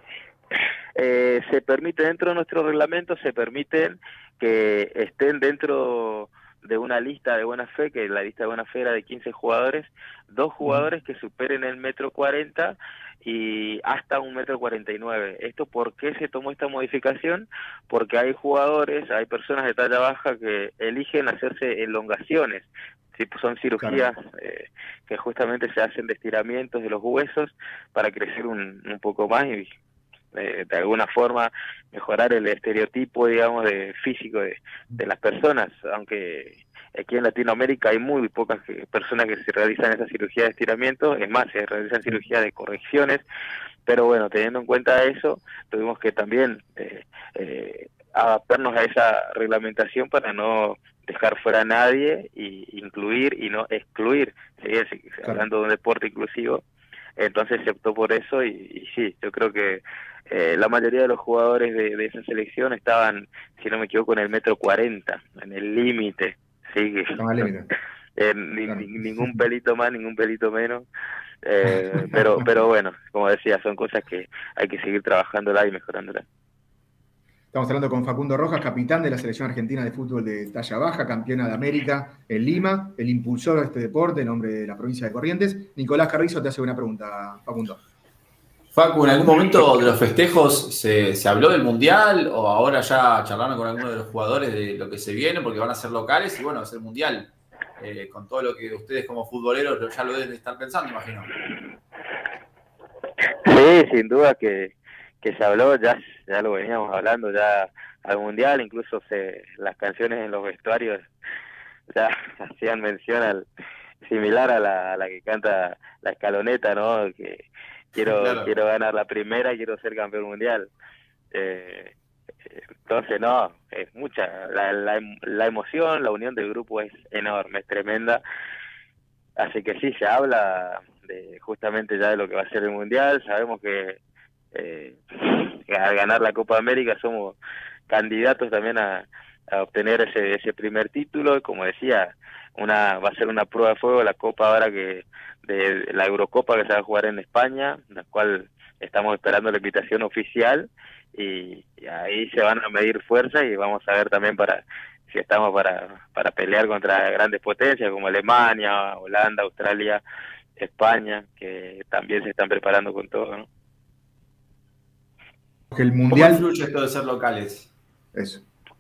Eh, se permite, dentro de nuestro reglamento, se permiten que estén dentro de una lista de buena fe, que la lista de buena fe era de quince jugadores, dos jugadores que superen el metro cuarenta y hasta un metro cuarenta y nueve. ¿Esto por qué se tomó esta modificación? Porque hay jugadores, hay personas de talla baja que eligen hacerse elongaciones, son cirugías eh, que justamente se hacen de estiramientos de los huesos para crecer un, un poco más y eh, de alguna forma mejorar el estereotipo, digamos, de físico de, de las personas, aunque aquí en Latinoamérica hay muy pocas que, personas que se realizan esa cirugía de estiramiento, es más, se realizan cirugías de correcciones, pero bueno, teniendo en cuenta eso, tuvimos que también eh, eh, adaptarnos a esa reglamentación para no dejar fuera a nadie y incluir y no excluir, ¿sí? Hablando de un deporte inclusivo, entonces se optó por eso y, y sí, yo creo que eh, la mayoría de los jugadores de, de esa selección estaban, si no me equivoco, en el metro cuarenta, en el límite, sí, que eh, ni, claro. ni, ningún pelito más, ningún pelito menos, eh, pero pero bueno, como decía, son cosas que hay que seguir trabajándola y mejorándola. Estamos hablando con Facundo Rojas, capitán de la selección argentina de fútbol de talla baja, campeona de América en Lima, el impulsor de este deporte en nombre de la provincia de Corrientes. Nicolás Carrizo te hace una pregunta, Facundo. Facu, ¿en algún momento de los festejos se, se habló del Mundial o ahora ya charlaron con alguno de los jugadores de lo que se viene? Porque van a ser locales y bueno, va a ser Mundial. Eh, con todo lo que ustedes como futboleros ya lo deben estar pensando, imagino. Sí, sin duda que, que se habló, ya, ya lo veníamos hablando ya al Mundial, incluso se, las canciones en los vestuarios ya hacían mención al similar a la, a la que canta la Escaloneta, ¿no? Que quiero claro. quiero ganar la primera y quiero ser campeón mundial. Eh, entonces, no, es mucha. La, la, la emoción, la unión del grupo es enorme, es tremenda. Así que sí, se habla de justamente ya de lo que va a ser el mundial. Sabemos que eh, al ganar la Copa América somos candidatos también a, a obtener ese, ese primer título. Como decía, una va a ser una prueba de fuego la Copa ahora que de la Eurocopa que se va a jugar en España, la cual estamos esperando la invitación oficial y, y ahí se van a medir fuerzas y vamos a ver también para si estamos para, para pelear contra grandes potencias como Alemania, Holanda, Australia, España, que también se están preparando con todo, ¿no? El mundial... ¿Cómo influye esto de ser locales? Eso.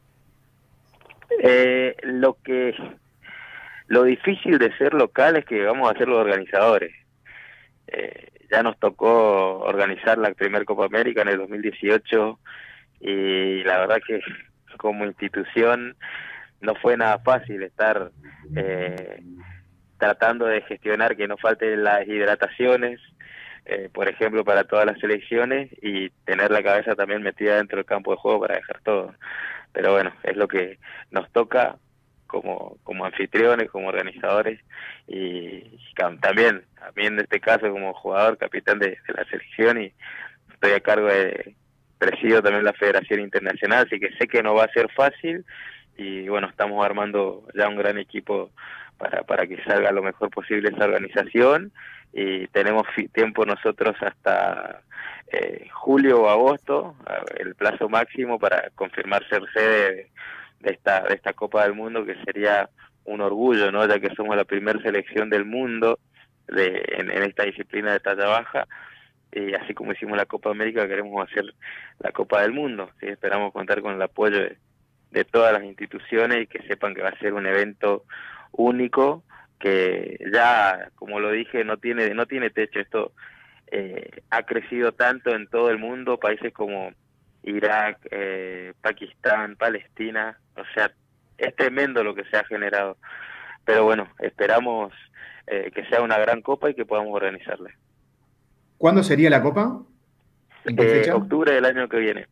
Eh, lo que... Lo difícil de ser local es que vamos a ser los organizadores. Eh, ya nos tocó organizar la primera Copa América en el dos mil dieciocho y la verdad que como institución no fue nada fácil estar eh, tratando de gestionar que no falten las hidrataciones, eh, por ejemplo, para todas las selecciones y tener la cabeza también metida dentro del campo de juego para dejar todo. Pero bueno, es lo que nos toca como como anfitriones, como organizadores y también a mí en este caso como jugador, capitán de, de la selección y estoy a cargo de presido también la Federación Internacional, así que sé que no va a ser fácil y bueno, estamos armando ya un gran equipo para, para que salga lo mejor posible esa organización y tenemos tiempo nosotros hasta eh, julio o agosto, el plazo máximo para confirmar ser sede de, de esta de esta Copa del Mundo, que sería un orgullo, ¿no? Ya que somos la primera selección del mundo de, en, en esta disciplina de talla baja y así como hicimos la Copa América queremos hacer la Copa del Mundo, ¿sí? Esperamos contar con el apoyo de, de todas las instituciones y que sepan que va a ser un evento único que ya, como lo dije, no tiene no tiene techo. Esto eh, ha crecido tanto en todo el mundo, países como Irak, eh, Pakistán, Palestina, o sea, es tremendo lo que se ha generado. Pero bueno, esperamos eh, que sea una gran copa y que podamos organizarla. ¿Cuándo sería la copa? ¿En qué eh, fecha? Octubre del año que viene.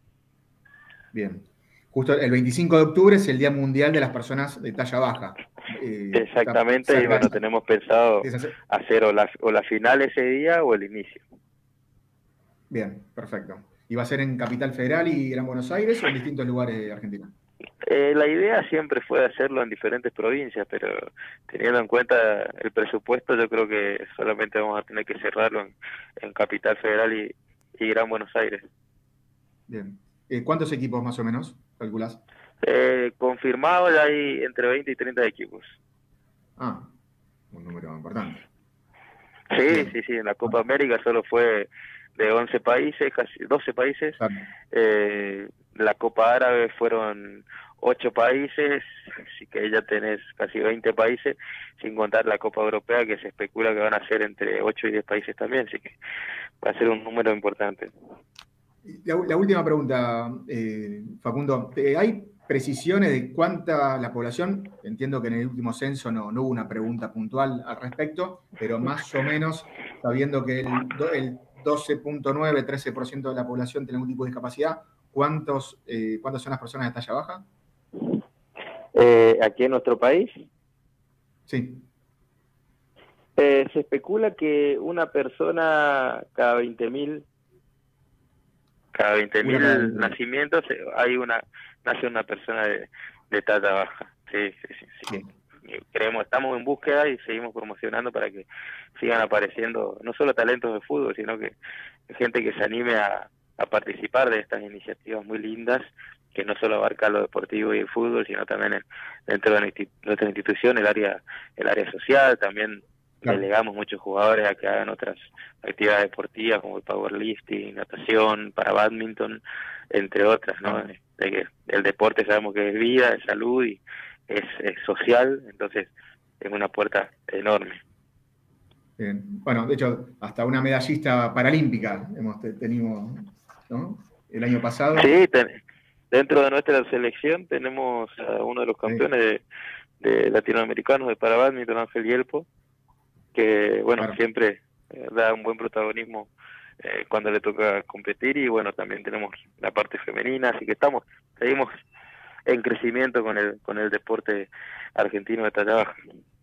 Bien. Justo el veinticinco de octubre es el Día Mundial de las Personas de Talla Baja. Eh, Exactamente, y bueno, tenemos pensado hacer o la, o la final ese día o el inicio. Bien, perfecto. ¿Y va a ser en Capital Federal y Gran Buenos Aires o en distintos lugares de Argentina? Eh, la idea siempre fue hacerlo en diferentes provincias, pero teniendo en cuenta el presupuesto, yo creo que solamente vamos a tener que cerrarlo en, en Capital Federal y, y Gran Buenos Aires. Bien. Eh, ¿Cuántos equipos más o menos calculás? Eh, confirmado ya hay entre veinte y treinta equipos. Ah, un número importante. Sí, Bien. sí, sí. En la Copa América solo fue de once países, casi doce países. Eh, la Copa Árabe fueron ocho países, así que ya tenés casi veinte países, sin contar la Copa Europea, que se especula que van a ser entre ocho y diez países también, así que va a ser un número importante. La, la última pregunta, eh, Facundo, ¿hay precisiones de cuánta la población? Entiendo que en el último censo no, no hubo una pregunta puntual al respecto, pero más o menos, sabiendo que el, el doce punto nueve, trece por ciento de la población tiene algún tipo de discapacidad, ¿cuántos, eh, ¿cuántas son las personas de talla baja? Eh, ¿Aquí en nuestro país? Sí. Eh, se especula que una persona cada veinte mil cada veinte mil nacimientos hay una nace una persona de, de talla baja. Sí, sí, sí, sí. Sí. Creemos, estamos en búsqueda y seguimos promocionando para que sigan apareciendo no solo talentos de fútbol, sino que gente que se anime a, a participar de estas iniciativas muy lindas, que no solo abarca lo deportivo y el fútbol, sino también en, dentro de nuestra institución, el área el área social. También claro, delegamos muchos jugadores a que hagan otras actividades deportivas como el powerlifting, natación, para badminton, entre otras, ¿no? Claro. De que el deporte sabemos que es vida, es salud y es, es social, entonces es una puerta enorme. Bien. Bueno, de hecho, hasta una medallista paralímpica hemos tenido, ¿no? El año pasado. Sí, ten, dentro de nuestra selección tenemos a uno de los campeones sí. de, de latinoamericanos de para badminton, Ángel Yelpo, que bueno, claro, siempre eh, da un buen protagonismo eh, cuando le toca competir, y bueno, también tenemos la parte femenina, así que estamos, seguimos en crecimiento con el con el deporte argentino de talla baja.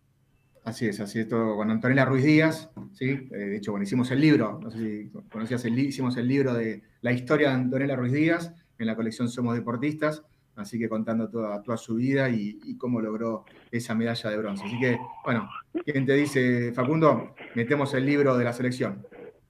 Así es, así es todo con Antonella Ruiz Díaz, ¿sí? Eh, de hecho, bueno, hicimos el libro, no sé si conocías, el, hicimos el libro de la historia de Antonella Ruiz Díaz en la colección Somos Deportistas, así que contando toda, toda su vida y, y cómo logró esa medalla de bronce. Así que, bueno, ¿quién te dice, Facundo? Metemos el libro de la selección.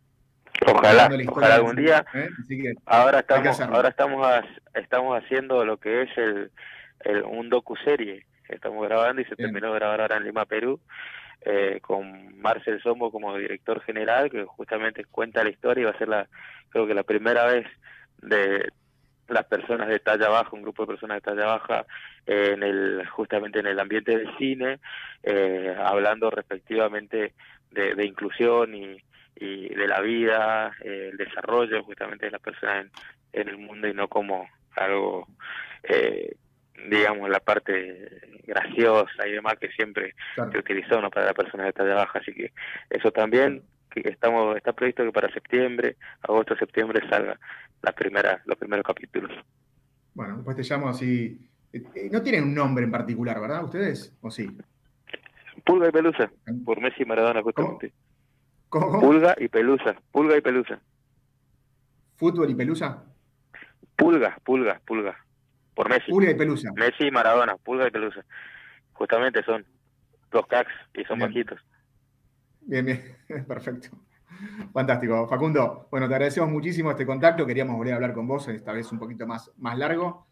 Ojalá, ojalá algún día. ¿eh? Así que ahora estamos, ahora estamos, a, estamos haciendo lo que es el, el un docuserie que estamos grabando y se Bien. terminó de grabar ahora en Lima, Perú, eh, con Marcel Sombo como director general, que justamente cuenta la historia y va a ser la, creo que la primera vez de las personas de talla baja, un grupo de personas de talla baja, eh, en el justamente en el ambiente del cine, eh, hablando respectivamente de, de inclusión y, y de la vida, eh, el desarrollo justamente de las personas en, en el mundo, y no como algo, eh, digamos, la parte graciosa y demás que siempre claro. se utilizó, ¿no?, para las personas de talla baja. Así que eso también, que estamos está previsto que para septiembre, agosto, septiembre salga la primera, los primeros capítulos. Bueno, después te llamo así. No tienen un nombre en particular, ¿verdad? ¿Ustedes? ¿O sí? Pulga y Pelusa, por Messi y Maradona, justamente. ¿Cómo? ¿Cómo? Pulga y Pelusa, Pulga y Pelusa. ¿Fútbol y Pelusa? Pulga, Pulga, Pulga. Por Messi. Pulga y Pelusa. Messi y Maradona, Pulga y Pelusa. Justamente son dos cracks y son bien. bajitos. Bien, bien, perfecto. Fantástico. Facundo, bueno, te agradecemos muchísimo este contacto. Queríamos volver a hablar con vos, esta vez un poquito más, más largo.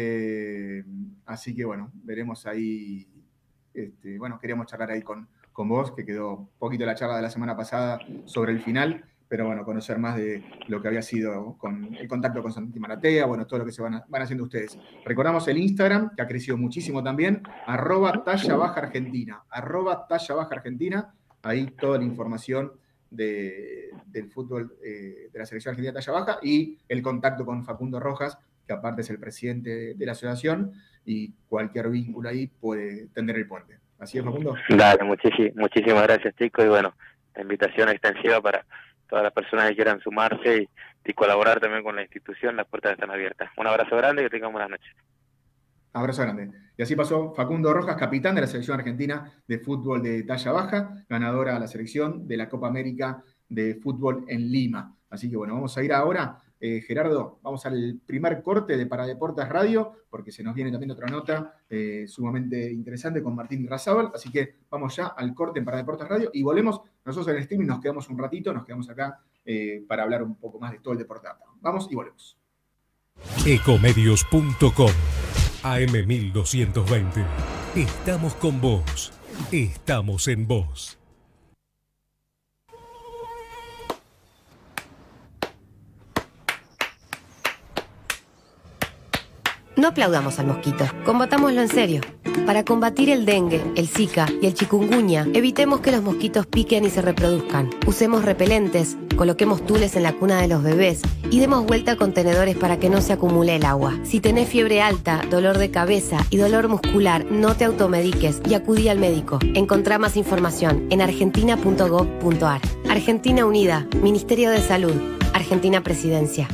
Eh, así que, bueno, veremos ahí. Este, bueno, queríamos charlar ahí con, con vos, que quedó un poquito la charla de la semana pasada sobre el final, pero bueno, conocer más de lo que había sido con el contacto con Santi Maratea, bueno, todo lo que se van, a, van haciendo ustedes. Recordamos el Instagram, que ha crecido muchísimo también, arroba talla baja argentina, arroba talla baja argentina, ahí toda la información de, del fútbol eh, de la selección argentina de talla baja, y el contacto con Facundo Rojas, que aparte es el presidente de, de la asociación, y cualquier vínculo ahí puede tender el puente. ¿Así es, Facundo? Dale, muchísimas, muchísimas gracias, chicos, y bueno, la invitación extensiva para todas las personas que quieran sumarse y, y colaborar también con la institución, las puertas están abiertas. Un abrazo grande y que tengan buenas noches. Abrazo grande. Y así pasó Facundo Rojas, capitán de la selección argentina de fútbol de talla baja, ganadora a la selección de la Copa América de fútbol en Lima. Así que bueno, vamos a ir ahora, eh, Gerardo, vamos al primer corte de Para Deportes Radio, porque se nos viene también otra nota eh, sumamente interesante con Martín Razábal. Así que vamos ya al corte en Para Deportes Radio y volvemos. Nosotros en el streaming nos quedamos un ratito, nos quedamos acá eh, para hablar un poco más de todo el deporte. Vamos y volvemos. Ecomedios punto com A M mil doscientos veinte. Estamos con vos. Estamos en vos. No aplaudamos al mosquito, combatámoslo en serio. Para combatir el dengue, el zika y el chikungunya, evitemos que los mosquitos piquen y se reproduzcan. Usemos repelentes, coloquemos tules en la cuna de los bebés y demos vuelta a contenedores para que no se acumule el agua. Si tenés fiebre alta, dolor de cabeza y dolor muscular, no te automediques y acudí al médico. Encontrá más información en argentina punto gov punto ar. Argentina Unida, Ministerio de Salud, Argentina Presidencia.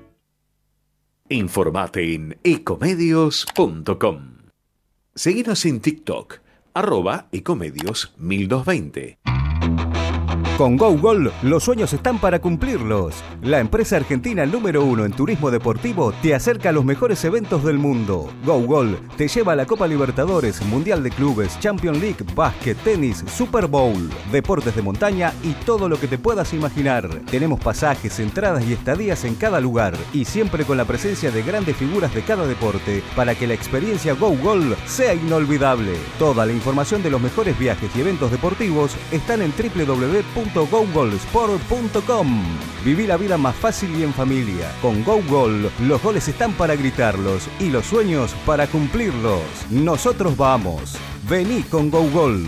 Informate en ecomedios punto com. Seguinos en TikTok, arroba ecomedios mil doscientos veinte. Con GoGol, los sueños están para cumplirlos. La empresa argentina número uno en turismo deportivo te acerca a los mejores eventos del mundo. GoGol te lleva a la Copa Libertadores, Mundial de Clubes, Champions League, básquet, tenis, Super Bowl, deportes de montaña y todo lo que te puedas imaginar. Tenemos pasajes, entradas y estadías en cada lugar y siempre con la presencia de grandes figuras de cada deporte para que la experiencia GoGol sea inolvidable. Toda la información de los mejores viajes y eventos deportivos están en w w w punto go gol sport punto com. Viví la vida más fácil y en familia. Con GoGol, los goles están para gritarlos y los sueños para cumplirlos. Nosotros vamos. Vení con GoGol.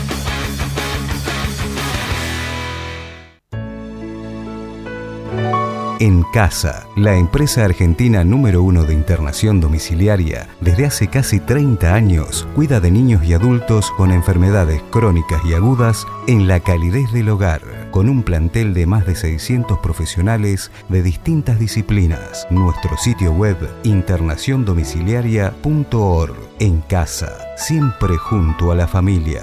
En Casa, la empresa argentina número uno de internación domiciliaria, desde hace casi treinta años, cuida de niños y adultos con enfermedades crónicas y agudas en la calidez del hogar, con un plantel de más de seiscientos profesionales de distintas disciplinas. Nuestro sitio web, internación domiciliaria punto org. En Casa, siempre junto a la familia.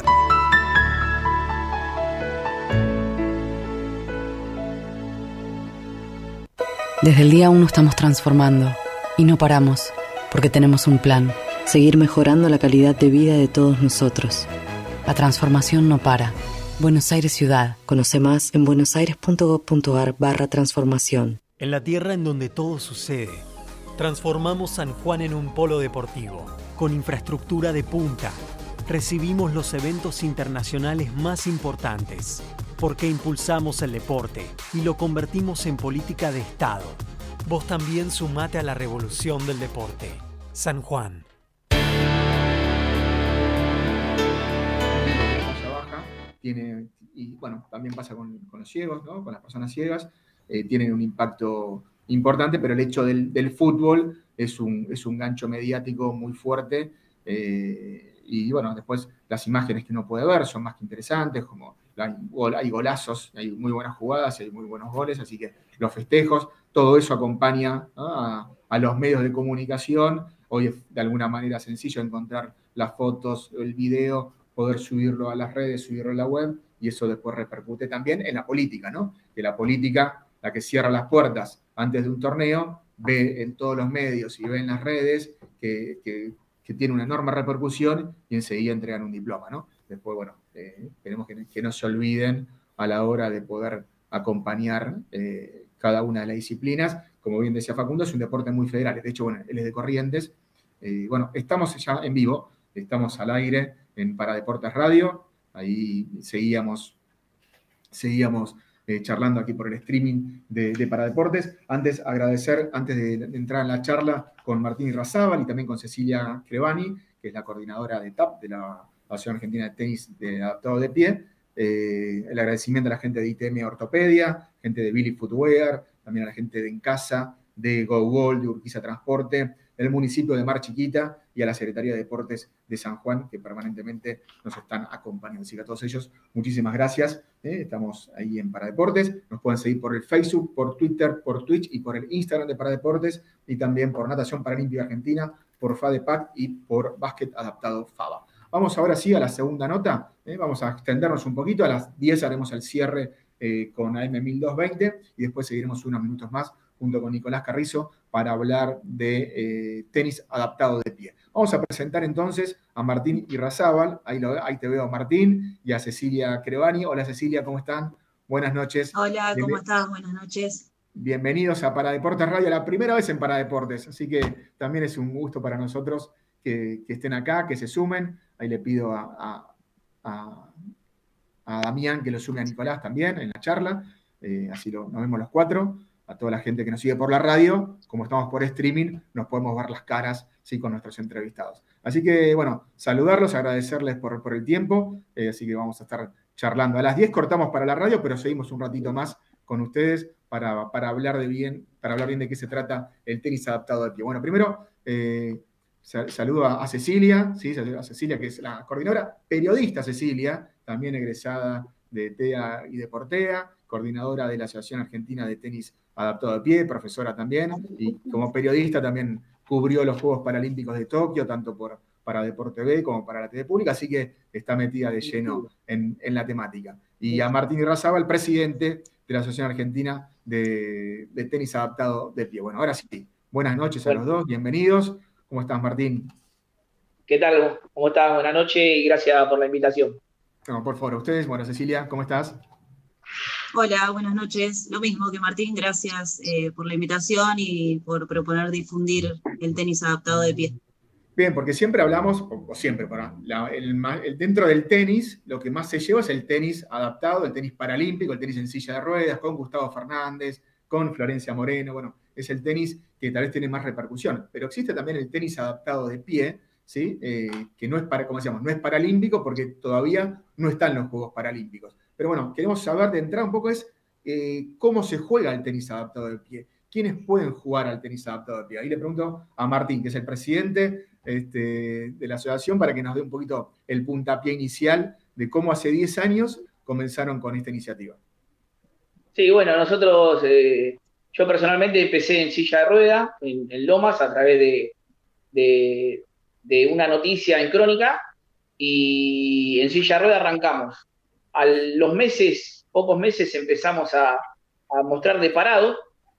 Desde el día uno estamos transformando y no paramos, porque tenemos un plan, seguir mejorando la calidad de vida de todos nosotros. La transformación no para. Buenos Aires Ciudad. Conoce más en buenosaires punto gov punto ar barra transformación. En la tierra en donde todo sucede, transformamos San Juan en un polo deportivo, con infraestructura de punta. Recibimos los eventos internacionales más importantes, porque impulsamos el deporte y lo convertimos en política de Estado. Vos también sumate a la revolución del deporte. San Juan. Baja, tiene, y bueno, también pasa con, con los ciegos, ¿no? Con las personas ciegas, eh, tienen un impacto importante, pero el hecho del, del fútbol es un, es un gancho mediático muy fuerte, eh, y bueno, después las imágenes que uno puede ver son más que interesantes, como hay, hay golazos, hay muy buenas jugadas, hay muy buenos goles, así que los festejos, todo eso acompaña, ¿no? a, a los medios de comunicación. Hoy es de alguna manera sencillo encontrar las fotos, el video, poder subirlo a las redes, subirlo a la web, y eso después repercute también en la política, ¿no? Que la política, la que cierra las puertas antes de un torneo, ve en todos los medios y ve en las redes que, que que tiene una enorme repercusión y enseguida entregan un diploma, ¿no? Después, bueno, eh, queremos que, que no se olviden a la hora de poder acompañar eh, cada una de las disciplinas. Como bien decía Facundo, es un deporte muy federal. De hecho, bueno, él es de Corrientes. Eh, bueno, estamos ya en vivo, estamos al aire en Paradeportes Radio. Ahí seguíamos, seguíamos Eh, charlando aquí por el streaming de, de Paradeportes. Antes, agradecer, antes de, de entrar en la charla con Martín Irrazábal y también con Cecilia Crevani, que es la coordinadora de T A P, de la Asociación Argentina de Tenis de Adaptado de Pie, eh, el agradecimiento a la gente de I T M Ortopedia, gente de Billy Footwear, también a la gente de En Casa, de GoGol, de Urquiza Transporte, del municipio de Mar Chiquita y a la Secretaría de Deportes de San Juan, que permanentemente nos están acompañando. Así que a todos ellos, muchísimas gracias. ¿eh? Estamos ahí en Paradeportes. Nos pueden seguir por el Facebook, por Twitter, por Twitch y por el Instagram de Paradeportes, y también por Natación Paralímpica Argentina, por FADEPAC y por Básquet Adaptado FABA. Vamos ahora sí a la segunda nota. ¿eh? Vamos a extendernos un poquito. A las diez haremos el cierre eh, con A M mil doscientos veinte y después seguiremos unos minutos más junto con Nicolás Carrizo, para hablar de eh, tenis adaptado de pie. Vamos a presentar entonces a Martín Irrazábal. Ahí, lo, ahí te veo, Martín, y a Cecilia Crevani. Hola, Cecilia, ¿cómo están? Buenas noches. Hola, ¿cómo estás? Buenas noches. Bienvenidos a Paradeportes Radio, la primera vez en Paradeportes, así que también es un gusto para nosotros que, que estén acá, que se sumen. Ahí le pido a, a, a, a Damián que lo sume a Nicolás también en la charla, eh, así lo, nos vemos los cuatro. a toda la gente que nos sigue por la radio, como estamos por streaming, nos podemos ver las caras, ¿sí?, con nuestros entrevistados. Así que, bueno, saludarlos, agradecerles por, por el tiempo, eh, así que vamos a estar charlando. A las diez cortamos para la radio, pero seguimos un ratito más con ustedes para, para, hablar, de bien, para hablar bien de qué se trata el tenis adaptado de pie. Bueno, primero, eh, saludo a, a Cecilia, ¿sí? A Cecilia, que es la coordinadora, periodista Cecilia, también egresada de TEA y de Portea, coordinadora de la Asociación Argentina de Tenis Adaptado de Pie, profesora también, y como periodista también cubrió los Juegos Paralímpicos de Tokio, tanto por, para Deporte B como para la T V Pública, así que está metida de lleno en, en la temática. Y a Martín Irrazabal, presidente de la Asociación Argentina de, de Tenis Adaptado de Pie. Bueno, ahora sí, buenas noches a bueno. los dos, bienvenidos. ¿Cómo estás, Martín? ¿Qué tal? ¿Cómo estás? Buenas noches y gracias por la invitación. No, por favor, ustedes. Bueno, Cecilia, ¿cómo estás? Hola, buenas noches. Lo mismo que Martín, gracias eh, por la invitación y por proponer difundir el tenis adaptado de pie. Bien, porque siempre hablamos, o, o siempre, para, la, el, el, dentro del tenis, lo que más se lleva es el tenis adaptado, el tenis paralímpico, el tenis en silla de ruedas, con Gustavo Fernández, con Florencia Moreno. Bueno, es el tenis que tal vez tiene más repercusión. Pero existe también el tenis adaptado de pie, ¿sí? Eh, que no es, para, como decíamos, no es paralímpico porque todavía no están los Juegos Paralímpicos. Pero bueno, queremos saber de entrada un poco es eh, cómo se juega el tenis adaptado de pie. ¿Quiénes pueden jugar al tenis adaptado de pie? Ahí le pregunto a Martín, que es el presidente este, de la asociación, para que nos dé un poquito el puntapié inicial de cómo hace diez años comenzaron con esta iniciativa. Sí, bueno, nosotros, eh, yo personalmente empecé en silla de rueda, en, en Lomas, a través de, de, de una noticia en Crónica, y en silla de rueda arrancamos. A los meses, pocos meses, empezamos a, a mostrar de parado,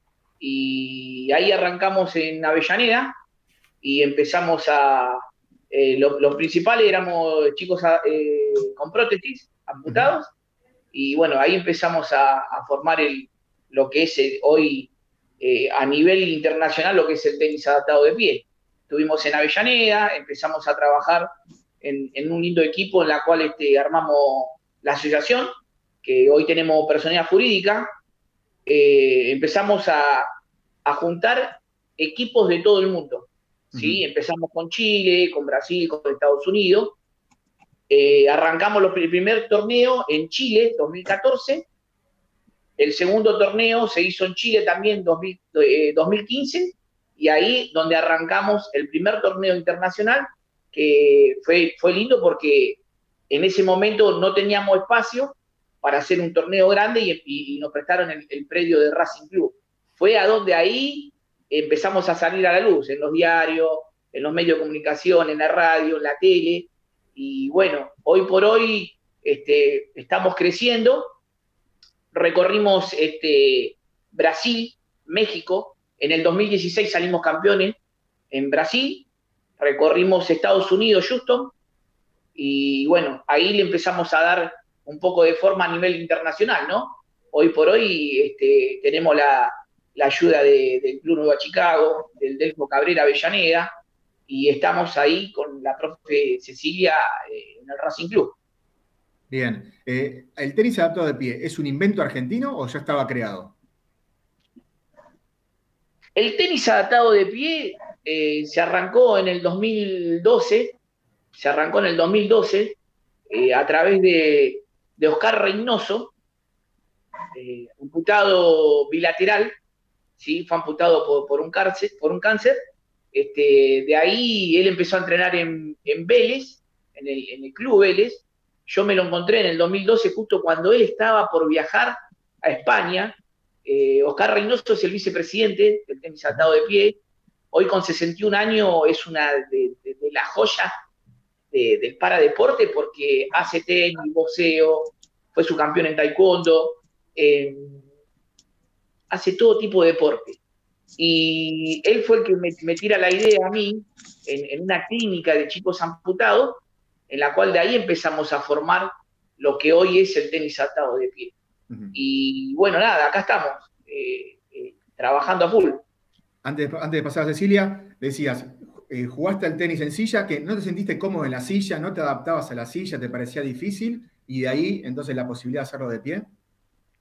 y ahí arrancamos en Avellaneda, y empezamos a... Eh, lo, los principales éramos chicos a, eh, con prótesis, amputados, y bueno, ahí empezamos a, a formar el, lo que es el, hoy eh, a nivel internacional lo que es el tenis adaptado de pie. Estuvimos en Avellaneda, empezamos a trabajar en, en un lindo equipo en la cual este, armamos la asociación, que hoy tenemos personalidad jurídica. Eh, empezamos a, a juntar equipos de todo el mundo, ¿sí? Uh-huh. Empezamos con Chile, con Brasil, con Estados Unidos. Eh, arrancamos los, el primer torneo en Chile, dos mil catorce. El segundo torneo se hizo en Chile también, dos mil, eh, dos mil quince. Y ahí donde arrancamos el primer torneo internacional, que fue, fue lindo porque en ese momento no teníamos espacio para hacer un torneo grande y, y, y nos prestaron el, el predio de Racing Club. Fue a donde ahí empezamos a salir a la luz, en los diarios, en los medios de comunicación, en la radio, en la tele. Y bueno, hoy por hoy este, estamos creciendo. Recorrimos este, Brasil, México. En el dos mil dieciséis salimos campeones en Brasil. Recorrimos Estados Unidos, Houston. Y bueno, ahí le empezamos a dar un poco de forma a nivel internacional, ¿no? Hoy por hoy este, tenemos la, la ayuda de, del Club Nueva Chicago, del Delfo Cabrera Avellaneda, y estamos ahí con la profe Cecilia eh, en el Racing Club. Bien. Eh, ¿El tenis adaptado de pie es un invento argentino o ya estaba creado? El tenis adaptado de pie eh, se arrancó en el dos mil doce, se arrancó en el dos mil doce eh, a través de, de Oscar Reynoso, eh, amputado bilateral, ¿sí? Fue amputado por, por, un cáncer, por un cáncer. Este, de ahí él empezó a entrenar en, en Vélez, en el, en el club Vélez. Yo me lo encontré en el dos mil doce, justo cuando él estaba por viajar a España. Eh, Oscar Reynoso es el vicepresidente del tenis adaptado de pie. Hoy con sesenta y un años es una de, de, de las joyas de, del paradeporte porque hace tenis, boxeo, fue su campeón en taekwondo, eh, hace todo tipo de deporte. Y él fue el que me, me tira la idea a mí en, en una clínica de chicos amputados, en la cual de ahí empezamos a formar lo que hoy es el tenis adaptado de pie. Uh-huh. Y bueno, nada, acá estamos, eh, eh, trabajando a full. Antes, antes de pasar a Cecilia, decías, eh, jugaste al tenis en silla, que no te sentiste cómodo en la silla, no te adaptabas a la silla, te parecía difícil, y de ahí entonces la posibilidad de hacerlo de pie.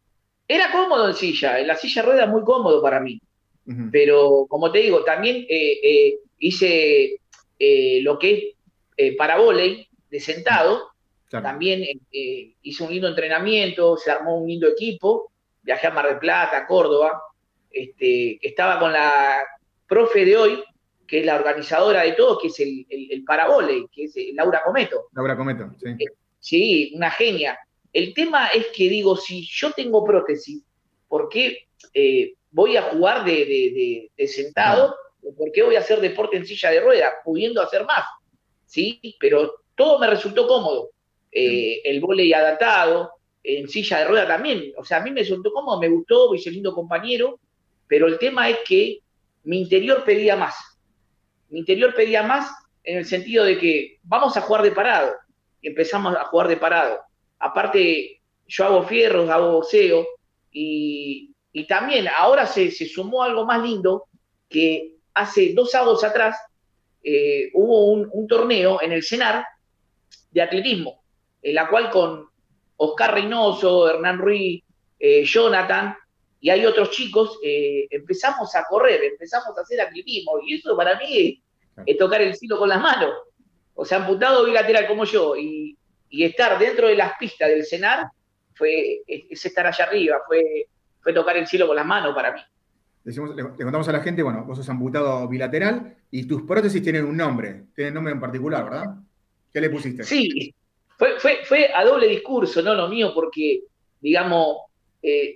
Era cómodo en silla, en la silla de ruedas muy cómodo para mí. Uh-huh. Pero, como te digo, también eh, eh, hice eh, lo que es eh, para vóley de sentado. Claro. También eh, hice un lindo entrenamiento, se armó un lindo equipo. Viajé a Mar del Plata, a Córdoba. Este, estaba con la profe de hoy, que es la organizadora de todo, que es el, el, el para vóley, que es Laura Cometo. Laura Cometo, sí. Eh, sí, una genia. El tema es que digo, si yo tengo prótesis, ¿por qué eh, voy a jugar de, de, de, de sentado? ¿O por qué voy a hacer deporte en silla de ruedas, pudiendo hacer más? ¿Sí? Pero todo me resultó cómodo. Eh, el vóley adaptado, en silla de ruedas también. O sea, a mí me resultó cómodo, me gustó, hice lindo compañero, pero el tema es que mi interior pedía más. Mi interior pedía más en el sentido de que vamos a jugar de parado. Y empezamos a jugar de parado. Aparte, yo hago fierros, hago boxeo, y, y también ahora se, se sumó algo más lindo, que hace dos sábados atrás eh, hubo un, un torneo en el CENAR de atletismo, en la cual con Oscar Reynoso, Hernán Ruiz, eh, Jonathan, y hay otros chicos, eh, empezamos a correr, empezamos a hacer atletismo, y eso para mí es, es tocar el cielo con las manos. O sea, amputado bilateral como yo, y Y estar dentro de las pistas del CENAR fue, es estar allá arriba, fue, fue tocar el cielo con las manos para mí. Decimos, le, le contamos a la gente, bueno, vos sos amputado bilateral y tus prótesis tienen un nombre, tienen un nombre en particular, ¿verdad? ¿Qué le pusiste? Sí, fue, fue, fue a doble discurso, no lo mío, porque, digamos, eh,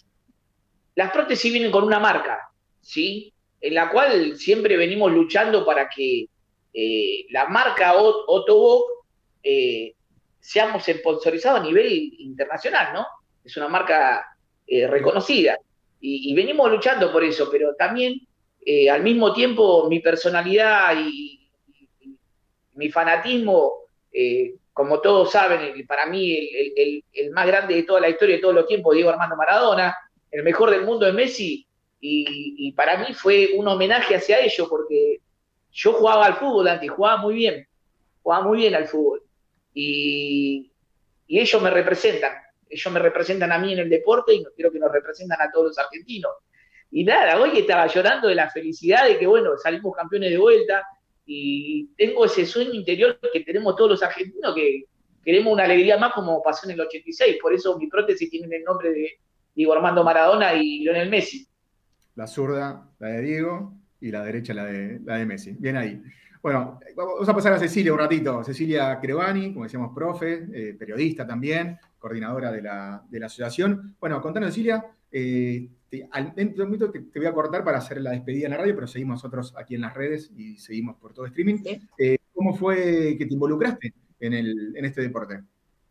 las prótesis vienen con una marca, ¿sí? En la cual siempre venimos luchando para que eh, la marca Ottobock eh, seamos sponsorizados a nivel internacional, ¿no? Es una marca eh, reconocida y, y venimos luchando por eso, pero también eh, al mismo tiempo mi personalidad y, y, y mi fanatismo, eh, como todos saben, para mí el, el, el más grande de toda la historia de todos los tiempos, Diego Armando Maradona, el mejor del mundo es Messi, y, y para mí fue un homenaje hacia ellos, porque yo jugaba al fútbol antes, jugaba muy bien, jugaba muy bien al fútbol. Y, y ellos me representan, ellos me representan a mí en el deporte y creo que nos representan a todos los argentinos. Y nada, hoy estaba llorando de la felicidad de que, bueno, salimos campeones de vuelta y tengo ese sueño interior que tenemos todos los argentinos, que queremos una alegría más como pasó en el ochenta y seis, por eso mi prótesis tiene el nombre de Diego Armando Maradona y Lionel Messi. La zurda, la de Diego, y la derecha, la de, la de Messi. Bien ahí. Bueno, vamos a pasar a Cecilia un ratito. Cecilia Crevani, como decíamos, profe, eh, periodista también, coordinadora de la, de la asociación. Bueno, contanos, Cecilia, eh, te, al, dentro de un minuto te, te voy a cortar para hacer la despedida en la radio, pero seguimos nosotros aquí en las redes y seguimos por todo streaming. Eh, ¿Cómo fue que te involucraste en, el, en este deporte?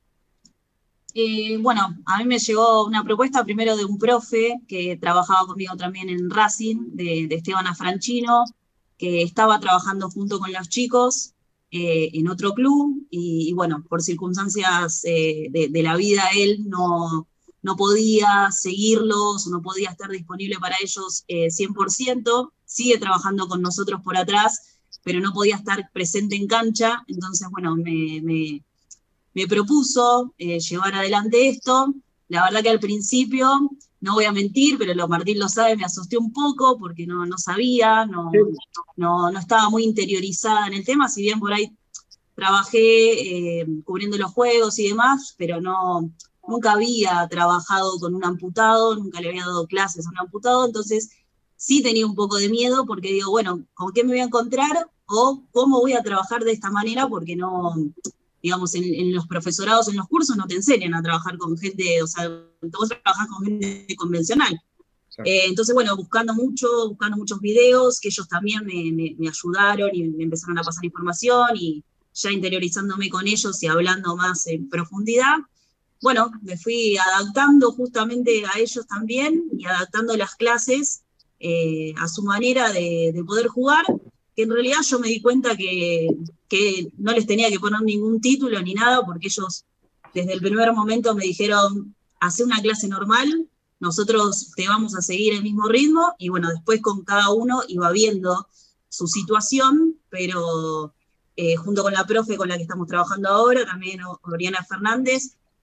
Eh, bueno, a mí me llegó una propuesta primero de un profe que trabajaba conmigo también en Racing, de, de Esteban Afranchino, que estaba trabajando junto con los chicos eh, en otro club, y, y bueno, por circunstancias eh, de, de la vida él no, no podía seguirlos, no podía estar disponible para ellos eh, cien por ciento, sigue trabajando con nosotros por atrás, pero no podía estar presente en cancha, entonces bueno, me, me, me propuso eh, llevar adelante esto. La verdad que al principio, no voy a mentir, pero lo, Martín lo sabe, me asusté un poco porque no, no sabía, no, no, no estaba muy interiorizada en el tema, si bien por ahí trabajé eh, cubriendo los juegos y demás, pero no, nunca había trabajado con un amputado, nunca le había dado clases a un amputado, entonces sí tenía un poco de miedo porque digo, bueno, ¿con qué me voy a encontrar? O ¿cómo voy a trabajar de esta manera? Porque no... digamos, en, en los profesorados, en los cursos, no te enseñan a trabajar con gente, o sea, vos trabajás con gente convencional. Eh, entonces, bueno, buscando mucho, buscando muchos videos, que ellos también me, me, me ayudaron y me empezaron a pasar información, y ya interiorizándome con ellos y hablando más en profundidad, bueno, me fui adaptando justamente a ellos también, y adaptando las clases eh, a su manera de, de poder jugar, que en realidad yo me di cuenta que, que no les tenía que poner ningún título ni nada, porque ellos desde el primer momento me dijeron, hacé una clase normal, nosotros te vamos a seguir el mismo ritmo, y bueno, después con cada uno iba viendo su situación, pero eh, junto con la profe con la que estamos trabajando ahora, también Oriana Fernández,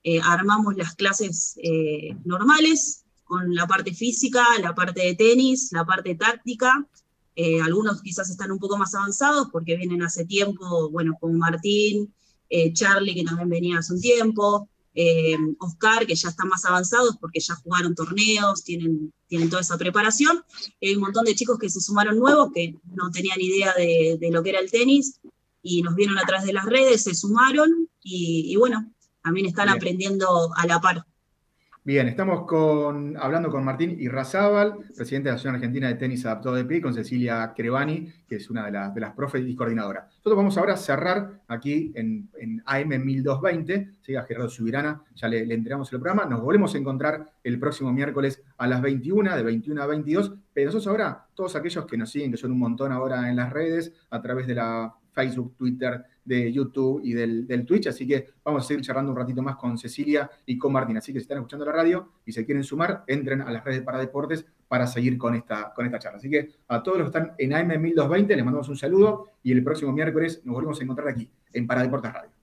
eh, armamos las clases eh, normales, con la parte física, la parte de tenis, la parte táctica. Eh, algunos quizás están un poco más avanzados porque vienen hace tiempo, bueno, como Martín, eh, Charlie, que también venía hace un tiempo, eh, Oscar, que ya están más avanzados porque ya jugaron torneos, tienen, tienen toda esa preparación. Hay un montón de chicos que se sumaron nuevos, que no tenían idea de, de lo que era el tenis, y nos vieron a través de las redes, se sumaron, y, y bueno, también están Bien. aprendiendo a la par. Bien, estamos con, hablando con Martín Irrazábal, presidente de la Asociación Argentina de Tenis Adaptado de Pie, con Cecilia Crevani, que es una de, la, de las profes y coordinadora. Nosotros vamos ahora a cerrar aquí en, en A M mil doscientos veinte, ¿sí? A Gerardo Subirana, ya le, le entregamos el programa. Nos volvemos a encontrar el próximo miércoles a las veintiuna, de veintiuna a veintidós. Pero nosotros ahora, todos aquellos que nos siguen, que son un montón ahora en las redes, a través de la Facebook, Twitter, de YouTube y del, del Twitch, así que vamos a seguir charlando un ratito más con Cecilia y con Martín. Así que si están escuchando la radio y se quieren sumar, entren a las redes de Paradeportes para seguir con esta, con esta charla. Así que a todos los que están en A M mil doscientos veinte les mandamos un saludo y el próximo miércoles nos volvemos a encontrar aquí en Paradeportes Radio.